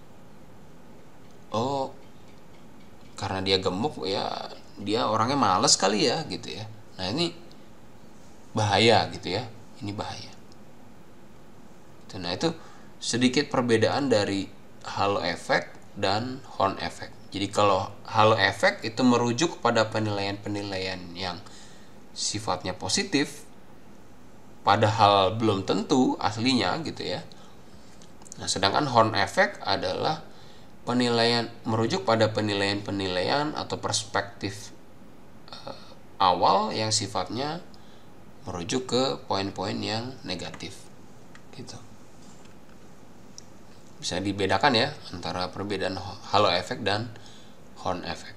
oh karena dia gemuk ya dia orangnya malas kali ya gitu ya. Nah, ini bahaya gitu ya. Ini bahaya. Nah, itu sedikit perbedaan dari halo efek dan horn efek. Jadi kalau halo efek itu merujuk pada penilaian-penilaian yang sifatnya positif, padahal belum tentu aslinya gitu ya. Nah, sedangkan horn efek adalah merujuk pada penilaian-penilaian atau perspektif awal yang sifatnya merujuk ke poin-poin yang negatif gitu. Bisa dibedakan ya antara perbedaan halo effect dan horn effect.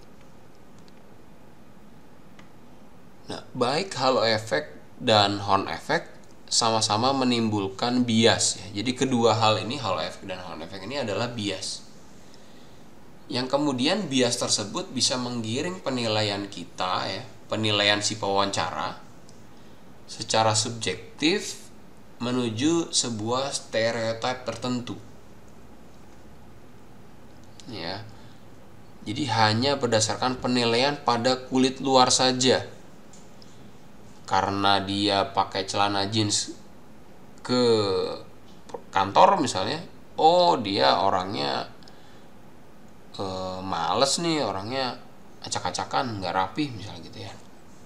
Nah, baik halo effect dan horn effect sama-sama menimbulkan bias ya. Jadi kedua hal ini, halo effect dan horn effect ini adalah bias. Yang kemudian bias tersebut bisa menggiring penilaian kita ya, penilaian si pewawancara secara subjektif menuju sebuah stereotip tertentu. Ya. Jadi hanya berdasarkan penilaian pada kulit luar saja. Karena dia pakai celana jeans ke kantor misalnya, oh dia orangnya males nih, orangnya acak-acakan, nggak rapi misalnya gitu ya.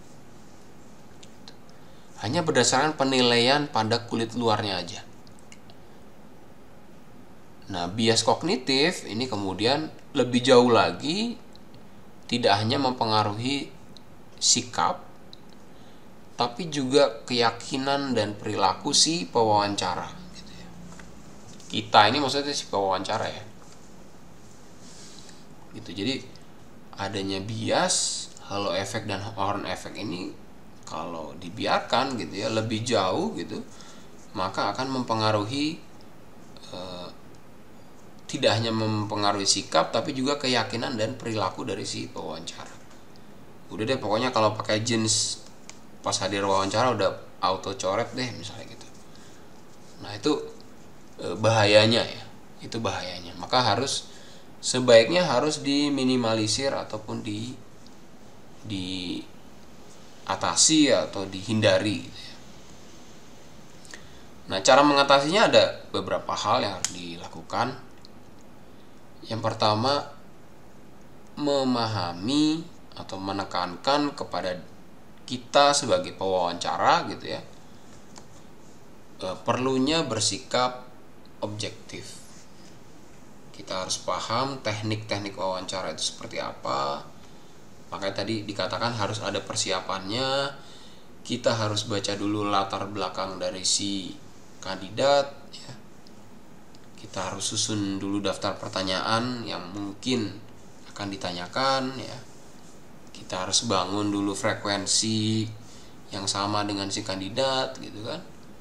Hanya berdasarkan penilaian pada kulit luarnya aja. Nah, bias kognitif ini kemudian lebih jauh lagi, tidak hanya mempengaruhi sikap, tapi juga keyakinan dan perilaku si pewawancara gitu ya. Kita ini maksudnya si pewawancara ya gitu. Jadi adanya bias, halo effect dan horn effect ini kalau dibiarkan gitu ya lebih jauh gitu, maka akan mempengaruhi tidak hanya mempengaruhi sikap tapi juga keyakinan dan perilaku dari si pewawancara. Udah deh pokoknya kalau pakai jeans pas hadir wawancara udah auto coret deh misalnya gitu. Nah itu bahayanya ya, itu bahayanya. Maka sebaiknya harus diminimalisir ataupun diatasi atau dihindari gitu ya. Nah cara mengatasinya ada beberapa hal yang harus dilakukan. Yang pertama, memahami atau menekankan kepada kita sebagai pewawancara gitu ya, perlunya bersikap objektif. Kita harus paham teknik-teknik wawancara itu seperti apa. Makanya tadi dikatakan harus ada persiapannya. Kita harus baca dulu latar belakang dari si kandidat ya. Kita harus susun dulu daftar pertanyaan yang mungkin akan ditanyakan ya. Kita harus bangun dulu frekuensi yang sama dengan si kandidat gitu kan.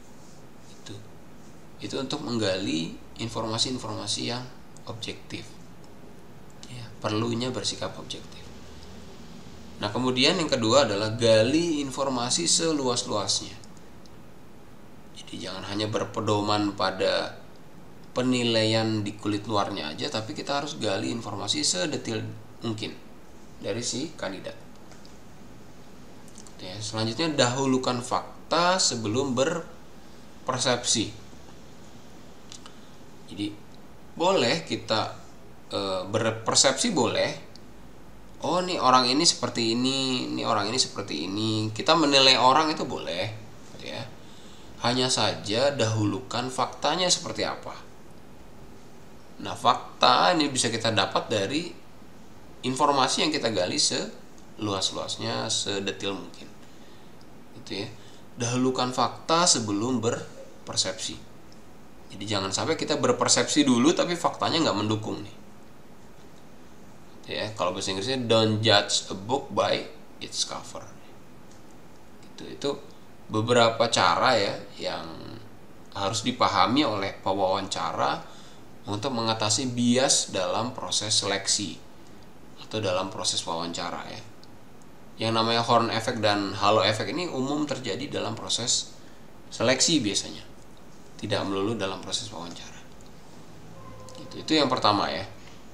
Itu untuk menggali informasi-informasi yang objektif ya, perlunya bersikap objektif. Nah kemudian yang kedua adalah gali informasi seluas-luasnya. Jadi jangan hanya berpedoman pada penilaian di kulit luarnya aja, tapi kita harus gali informasi sedetail mungkin dari si kandidat. Ya, selanjutnya dahulukan fakta sebelum berpersepsi. Jadi boleh kita berpersepsi boleh. Oh nih orang ini seperti ini orang ini seperti ini. Kita menilai orang itu boleh, ya. Hanya saja dahulukan faktanya seperti apa. Nah fakta ini bisa kita dapat dari informasi yang kita gali seluas-luasnya, sedetil mungkin. Gitu ya. Dahulukan fakta sebelum berpersepsi. Jadi jangan sampai kita berpersepsi dulu tapi faktanya nggak mendukung nih. Ya, kalau bahasa Inggrisnya don't judge a book by its cover. Itu beberapa cara ya yang harus dipahami oleh pewawancara untuk mengatasi bias dalam proses seleksi atau dalam proses wawancara ya. Yang namanya horn effect dan halo effect ini umum terjadi dalam proses seleksi biasanya, tidak melulu dalam proses wawancara. Itu yang pertama ya.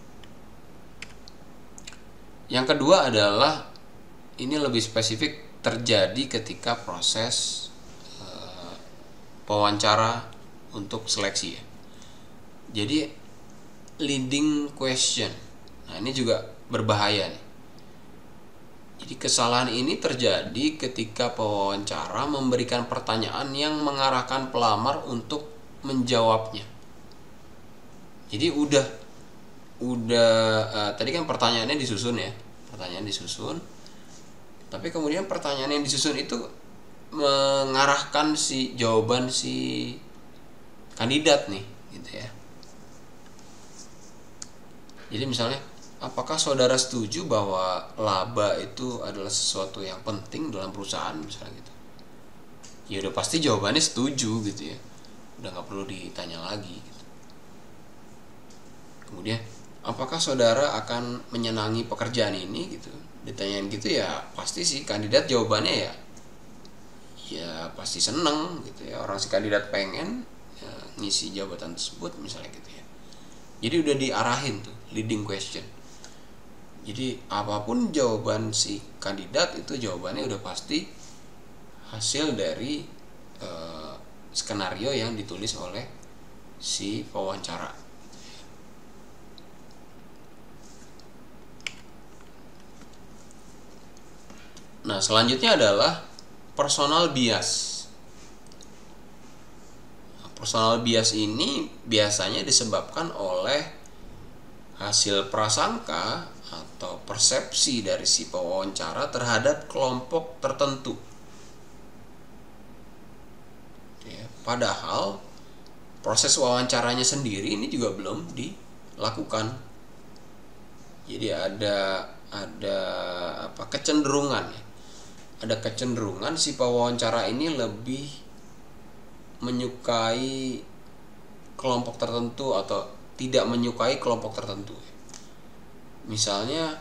Yang kedua adalah ini lebih spesifik terjadi ketika proses wawancara untuk seleksi ya. Jadi leading question. Nah, ini juga berbahaya nih. Jadi kesalahan ini terjadi ketika pewawancara memberikan pertanyaan yang mengarahkan pelamar untuk menjawabnya. Jadi udah tadi kan pertanyaannya disusun ya. Pertanyaan disusun. Tapi kemudian pertanyaan yang disusun itu mengarahkan si jawaban si kandidat nih, gitu ya. Jadi misalnya, apakah saudara setuju bahwa laba itu adalah sesuatu yang penting dalam perusahaan, misalnya gitu. Ya udah pasti jawabannya setuju gitu ya. Udah nggak perlu ditanya lagi gitu. Kemudian, apakah saudara akan menyenangi pekerjaan ini gitu. Ditanyain gitu ya pasti sih kandidat jawabannya ya pasti seneng gitu ya. Orang si kandidat pengen ya, ngisi jabatan tersebut misalnya gitu ya. Jadi udah diarahin tuh leading question. Jadi apapun jawaban si kandidat itu jawabannya udah pasti hasil dari skenario yang ditulis oleh si pewawancara. Nah, selanjutnya adalah personal bias. Personal bias ini biasanya disebabkan oleh hasil prasangka atau persepsi dari si pewawancara terhadap kelompok tertentu. Ya, padahal proses wawancaranya sendiri ini juga belum dilakukan. Jadi ada kecenderungan ya. Ada kecenderungan si pewawancara ini lebih menyukai kelompok tertentu atau tidak menyukai kelompok tertentu. Misalnya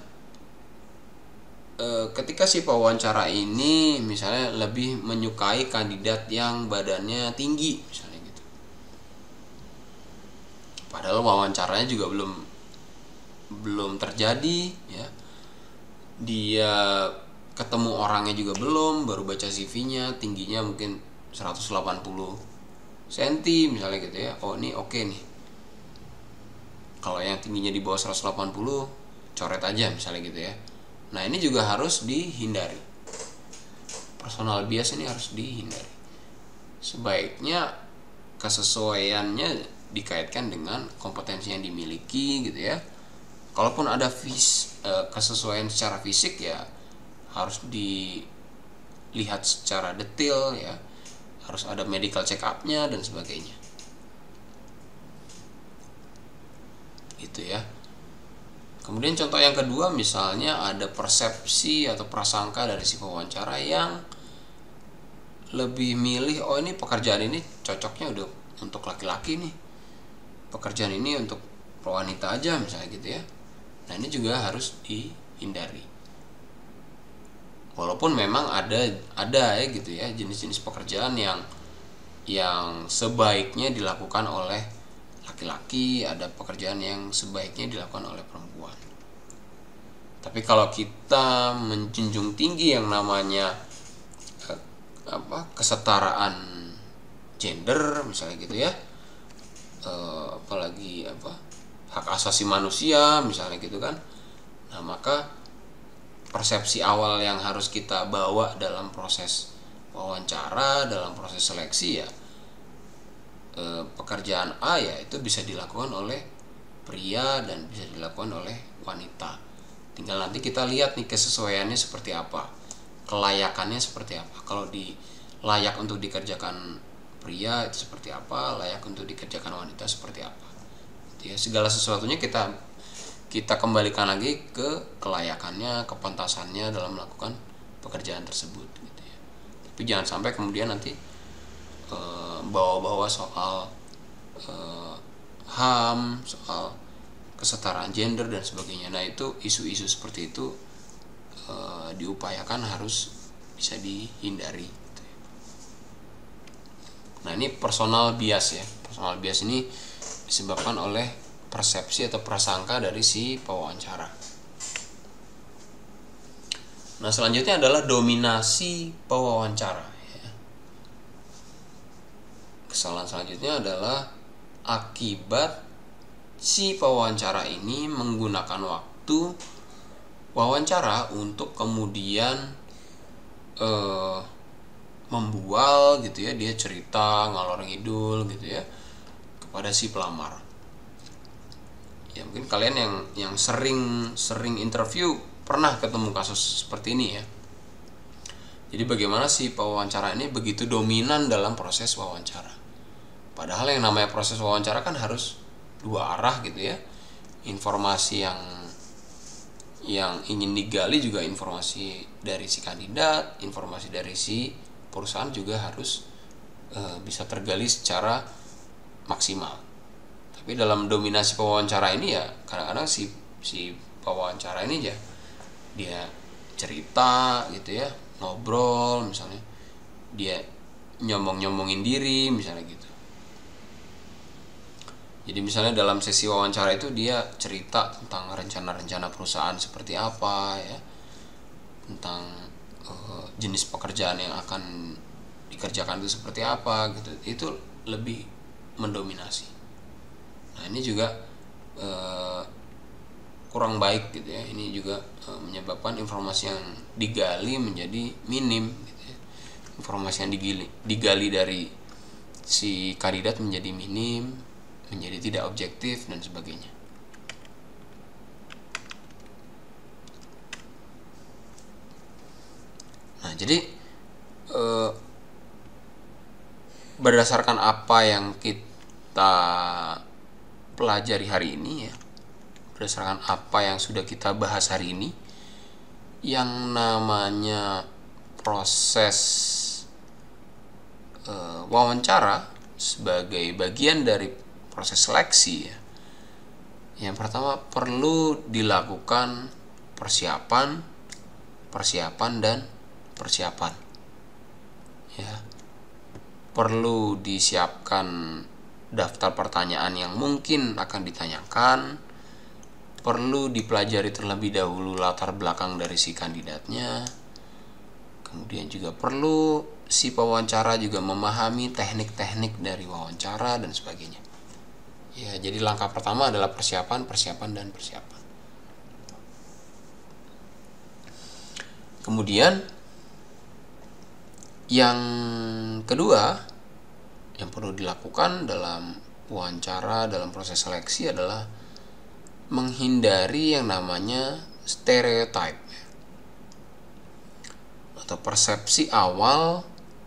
ketika si pewawancara ini misalnya lebih menyukai kandidat yang badannya tinggi misalnya gitu. Padahal wawancaranya juga belum terjadi ya. Dia ketemu orangnya juga belum, baru baca CV-nya, tingginya mungkin 180 cm misalnya gitu ya. Oh ini oke nih. Kalau yang tingginya di bawah 180 coret aja misalnya gitu ya. Nah ini juga harus dihindari. Personal bias ini harus dihindari. Sebaiknya kesesuaiannya dikaitkan dengan kompetensi yang dimiliki gitu ya. Kalaupun ada kesesuaian secara fisik ya harus dilihat secara detail ya, harus ada medical check up-nya dan sebagainya gitu ya. Kemudian contoh yang kedua misalnya ada persepsi atau prasangka dari si pewawancara yang lebih milih oh ini pekerjaan ini cocoknya udah untuk laki-laki nih, pekerjaan ini untuk wanita aja misalnya gitu ya. Nah ini juga harus dihindari. Walaupun memang ada ya gitu ya jenis-jenis pekerjaan yang sebaiknya dilakukan oleh laki-laki, ada pekerjaan yang sebaiknya dilakukan oleh perempuan. Tapi kalau kita menjunjung tinggi yang namanya kesetaraan gender misalnya gitu ya, apalagi hak asasi manusia misalnya gitu kan. Nah maka persepsi awal yang harus kita bawa dalam proses wawancara, dalam proses seleksi ya pekerjaan A ya itu bisa dilakukan oleh pria dan bisa dilakukan oleh wanita. Tinggal nanti kita lihat nih kesesuaiannya seperti apa, kelayakannya seperti apa. Kalau layak untuk dikerjakan pria itu seperti apa, layak untuk dikerjakan wanita seperti apa. Ya, segala sesuatunya kita kembalikan lagi ke kelayakannya, kepantasannya dalam melakukan pekerjaan tersebut gitu ya. Tapi jangan sampai kemudian nanti bawa-bawa soal HAM, soal kesetaraan gender dan sebagainya. Nah itu isu-isu seperti itu diupayakan harus bisa dihindari gitu ya. Nah ini personal bias ya. Personal bias ini disebabkan oleh persepsi atau prasangka dari si pewawancara. Nah selanjutnya adalah dominasi pewawancara ya. Kesalahan selanjutnya adalah akibat si pewawancara ini menggunakan waktu wawancara untuk kemudian membual gitu ya, dia cerita ngalor ngidul gitu ya kepada si pelamar. Ya mungkin kalian yang sering interview pernah ketemu kasus seperti ini ya. Jadi bagaimana si pewawancara ini begitu dominan dalam proses wawancara. Padahal yang namanya proses wawancara kan harus dua arah gitu ya. Informasi yang ingin digali juga informasi dari si kandidat, informasi dari si perusahaan juga harus bisa tergali secara maksimal. Tapi dalam dominasi pewawancara ini ya kadang-kadang si pewawancara ini ya dia cerita gitu ya, ngobrol misalnya, dia nyombongin diri misalnya gitu. Jadi misalnya dalam sesi wawancara itu dia cerita tentang rencana-rencana perusahaan seperti apa ya, tentang jenis pekerjaan yang akan dikerjakan itu seperti apa gitu. Itu lebih mendominasi. Nah ini juga kurang baik gitu ya. Ini juga menyebabkan informasi yang digali menjadi minim gitu ya. Informasi yang digali dari si kandidat menjadi minim, menjadi tidak objektif dan sebagainya. Nah jadi berdasarkan apa yang kita pelajari hari ini ya, berdasarkan apa yang sudah kita bahas hari ini, yang namanya proses wawancara sebagai bagian dari proses seleksi ya. Yang pertama perlu dilakukan persiapan dan persiapan. Ya. Perlu disiapkan daftar pertanyaan yang mungkin akan ditanyakan. Perlu dipelajari terlebih dahulu latar belakang dari si kandidatnya. Kemudian juga perlu si pewawancara juga memahami teknik-teknik dari wawancara dan sebagainya. Ya, jadi langkah pertama adalah persiapan. Kemudian yang kedua yang perlu dilakukan dalam wawancara, dalam proses seleksi adalah menghindari yang namanya stereotype atau persepsi awal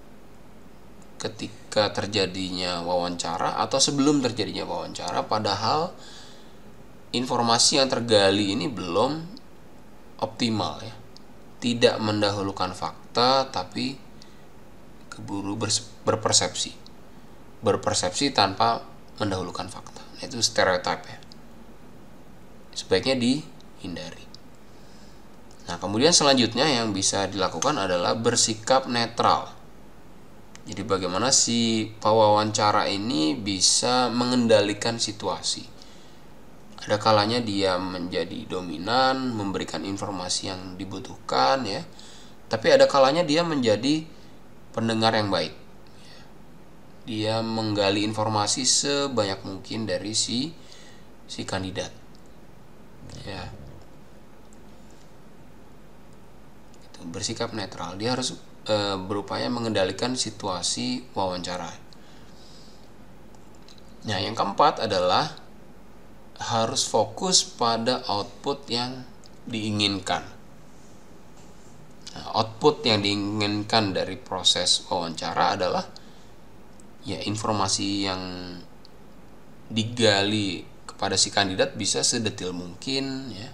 ketika terjadinya wawancara atau sebelum terjadinya wawancara, padahal informasi yang tergali ini belum optimal ya. Tidak mendahulukan fakta tapi keburu berpersepsi. Berpersepsi tanpa mendahulukan fakta. Itu stereotip ya. Sebaiknya dihindari. Nah, kemudian selanjutnya yang bisa dilakukan adalah bersikap netral. Jadi bagaimana si pewawancara ini bisa mengendalikan situasi. Ada kalanya dia menjadi dominan, memberikan informasi yang dibutuhkan ya. Tapi ada kalanya dia menjadi pendengar yang baik. Dia menggali informasi sebanyak mungkin dari si kandidat. Ya. Itu bersikap netral. Dia harus berupaya mengendalikan situasi wawancara. Nah, yang keempat adalah harus fokus pada output yang diinginkan. Nah, output yang diinginkan dari proses wawancara adalah ya informasi yang digali kepada si kandidat bisa sedetil mungkin ya.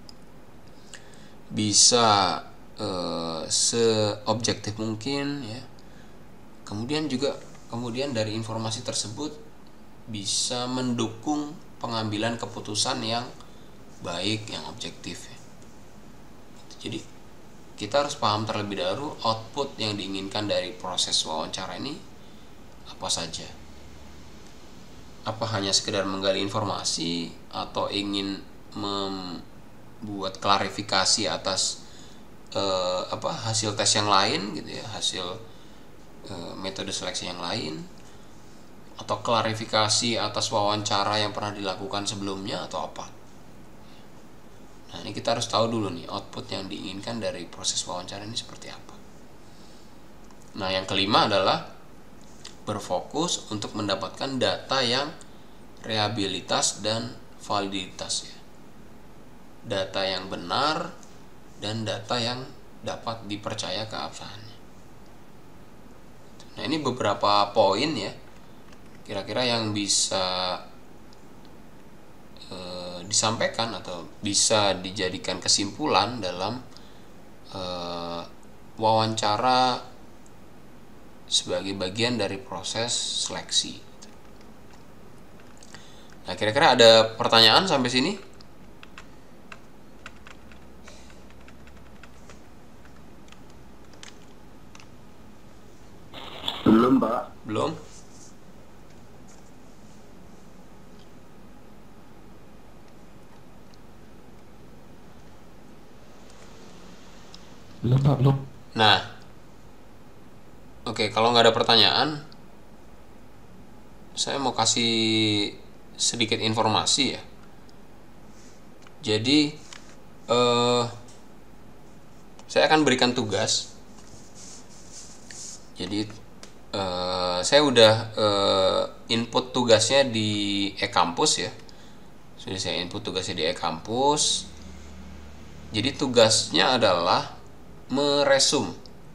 Bisa seobjektif mungkin ya. Kemudian dari informasi tersebut bisa mendukung pengambilan keputusan yang baik, yang objektif ya. Jadi kita harus paham terlebih dahulu output yang diinginkan dari proses wawancara ini apa saja. Apa hanya sekedar menggali informasi atau ingin membuat klarifikasi atas hasil tes yang lain gitu ya, hasil metode seleksi yang lain, atau klarifikasi atas wawancara yang pernah dilakukan sebelumnya atau apa. Nah, ini kita harus tahu dulu nih output yang diinginkan dari proses wawancara ini seperti apa. Nah, yang kelima adalah berfokus untuk mendapatkan data yang reliabilitas dan validitas ya. Data yang benar dan data yang dapat dipercaya keabsahannya. Nah, ini beberapa poin ya, kira-kira yang bisa disampaikan atau bisa dijadikan kesimpulan dalam wawancara sebagai bagian dari proses seleksi. Nah, kira-kira ada pertanyaan sampai sini? Belum, Pak. Belum? Belum, Pak, belum. Nah, oke, kalau nggak ada pertanyaan, saya mau kasih sedikit informasi ya. Jadi, saya akan berikan tugas. Jadi, saya udah input tugasnya di e-kampus ya. Sudah saya input tugasnya di e-kampus. Jadi tugasnya adalah meresum.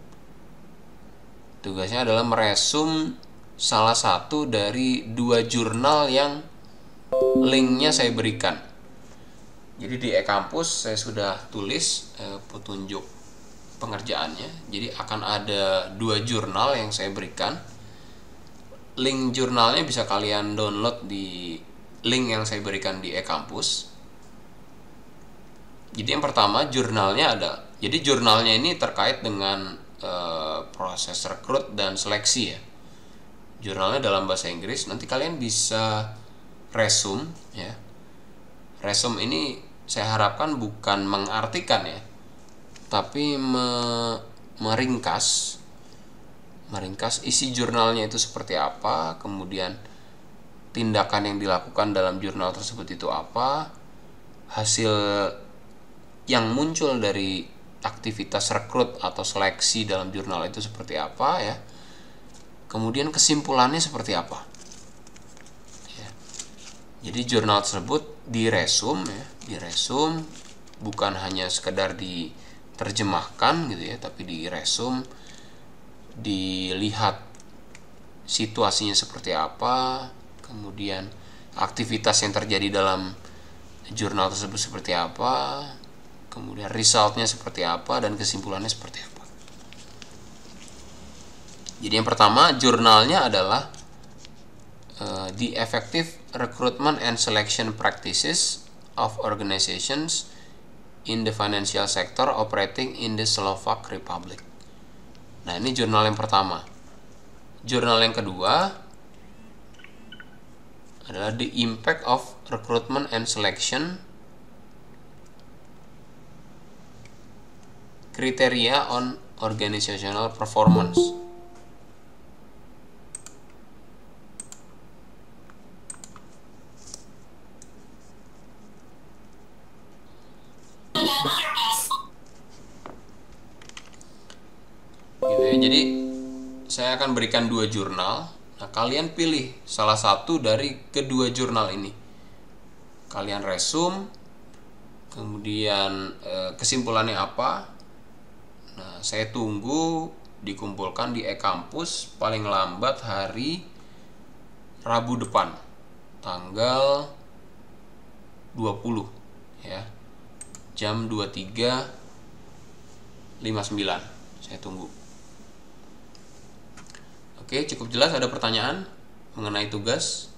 Tugasnya adalah meresum salah satu dari 2 jurnal yang linknya saya berikan. Jadi di e-kampus saya sudah tulis petunjuk pengerjaannya. Jadi akan ada 2 jurnal yang saya berikan. Link jurnalnya bisa kalian download di link yang saya berikan di e-kampus. Jadi yang pertama jurnalnya ada. Jadi jurnalnya ini terkait dengan proses rekrut dan seleksi ya. Jurnalnya dalam bahasa Inggris. Nanti kalian bisa resume ya. Resume ini saya harapkan bukan mengartikan ya, tapi meringkas isi jurnalnya itu seperti apa, kemudian tindakan yang dilakukan dalam jurnal tersebut itu apa, hasil yang muncul dari aktivitas rekrut atau seleksi dalam jurnal itu seperti apa ya, kemudian kesimpulannya seperti apa ya. Jadi jurnal tersebut diresum ya, diresum bukan hanya sekedar diterjemahkan gitu ya, tapi diresum, dilihat situasinya seperti apa, kemudian aktivitas yang terjadi dalam jurnal tersebut seperti apa, kemudian resultnya seperti apa, dan kesimpulannya seperti apa. Jadi yang pertama jurnalnya adalah The Effective Recruitment and Selection Practices of Organizations in the Financial Sector Operating in the Slovak Republic. Nah, ini jurnal yang pertama. Jurnal yang kedua adalah The Impact of Recruitment and Selection Criteria on Organizational Performance. Gitu ya. Jadi saya akan berikan 2 jurnal. Nah, kalian pilih salah satu dari kedua jurnal ini. Kalian resum, kemudian kesimpulannya apa. Nah, saya tunggu dikumpulkan di e-kampus paling lambat hari Rabu depan, tanggal 20 ya. Jam 23.59. Saya tunggu. Oke, cukup jelas. Ada pertanyaan mengenai tugas?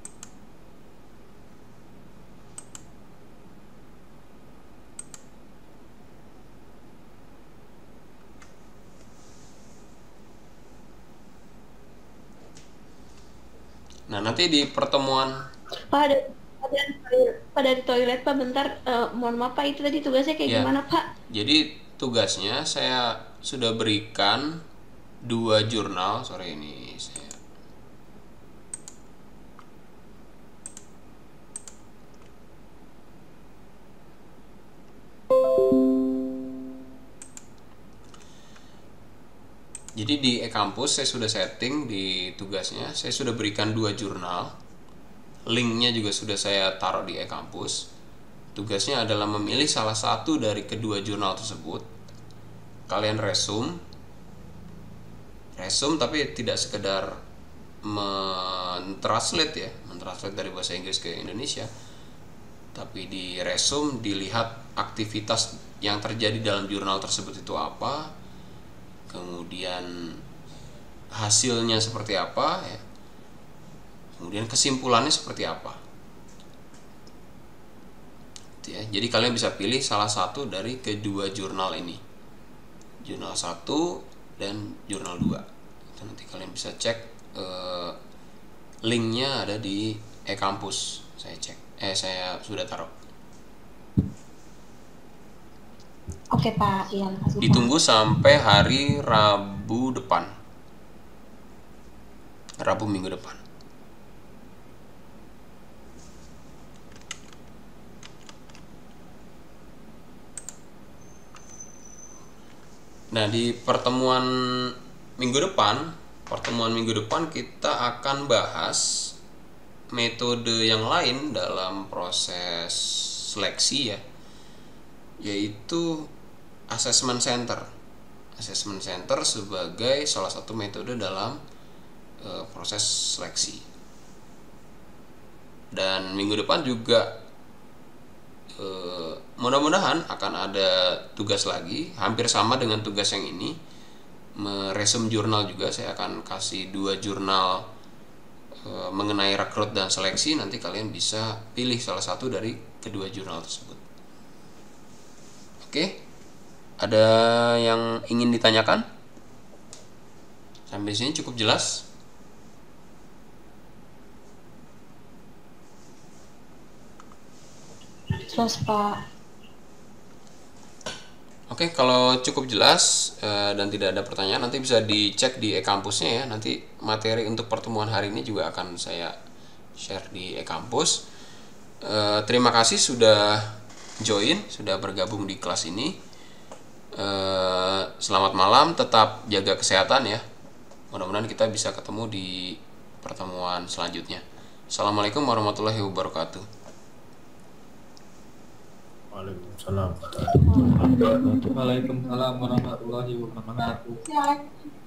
Nah, nanti di pertemuan Pak, ada di toilet Pak, bentar. Mohon maaf Pak, itu tadi tugasnya kayak ya, gimana Pak? jadi tugasnya saya sudah berikan 2 jurnal. Sore ini saya jadi di e-kampus saya sudah setting di tugasnya, saya sudah berikan 2 jurnal. Linknya juga sudah saya taruh di e-kampus. Tugasnya adalah memilih salah satu dari kedua jurnal tersebut. Kalian resume, resume, tapi tidak sekedar mentranslate dari bahasa Inggris ke Indonesia, tapi di resume dilihat aktivitas yang terjadi dalam jurnal tersebut itu apa, kemudian hasilnya seperti apa ya, kemudian kesimpulannya seperti apa ya. Jadi kalian bisa pilih salah satu dari kedua jurnal ini, jurnal 1 dan jurnal 2. Itu nanti kalian bisa cek, linknya ada di e-kampus. Saya sudah taruh. Oke Pak, iya makasih Pak. Ditunggu sampai hari Rabu depan, Rabu minggu depan. Nah, di pertemuan minggu depan kita akan bahas metode yang lain dalam proses seleksi ya, yaitu assessment center. Assessment center sebagai salah satu metode dalam proses seleksi. Dan minggu depan juga mudah-mudahan akan ada tugas lagi hampir sama dengan tugas yang ini, meresum jurnal juga. Saya akan kasih 2 jurnal mengenai rekrut dan seleksi. Nanti kalian bisa pilih salah satu dari kedua jurnal tersebut. Oke, ada yang ingin ditanyakan? Sampai sini cukup jelas? Jelas Pak. Oke, kalau cukup jelas dan tidak ada pertanyaan, nanti bisa dicek di e-kampusnya ya. Nanti materi untuk pertemuan hari ini juga akan saya share di e-kampus. Terima kasih sudah join, sudah bergabung di kelas ini. Selamat malam, tetap jaga kesehatan ya. Mudah-mudahan kita bisa ketemu di pertemuan selanjutnya. Assalamualaikum warahmatullahi wabarakatuh. Waalaikumsalam. Waalaikumsalam warahmatullahi wabarakatuh.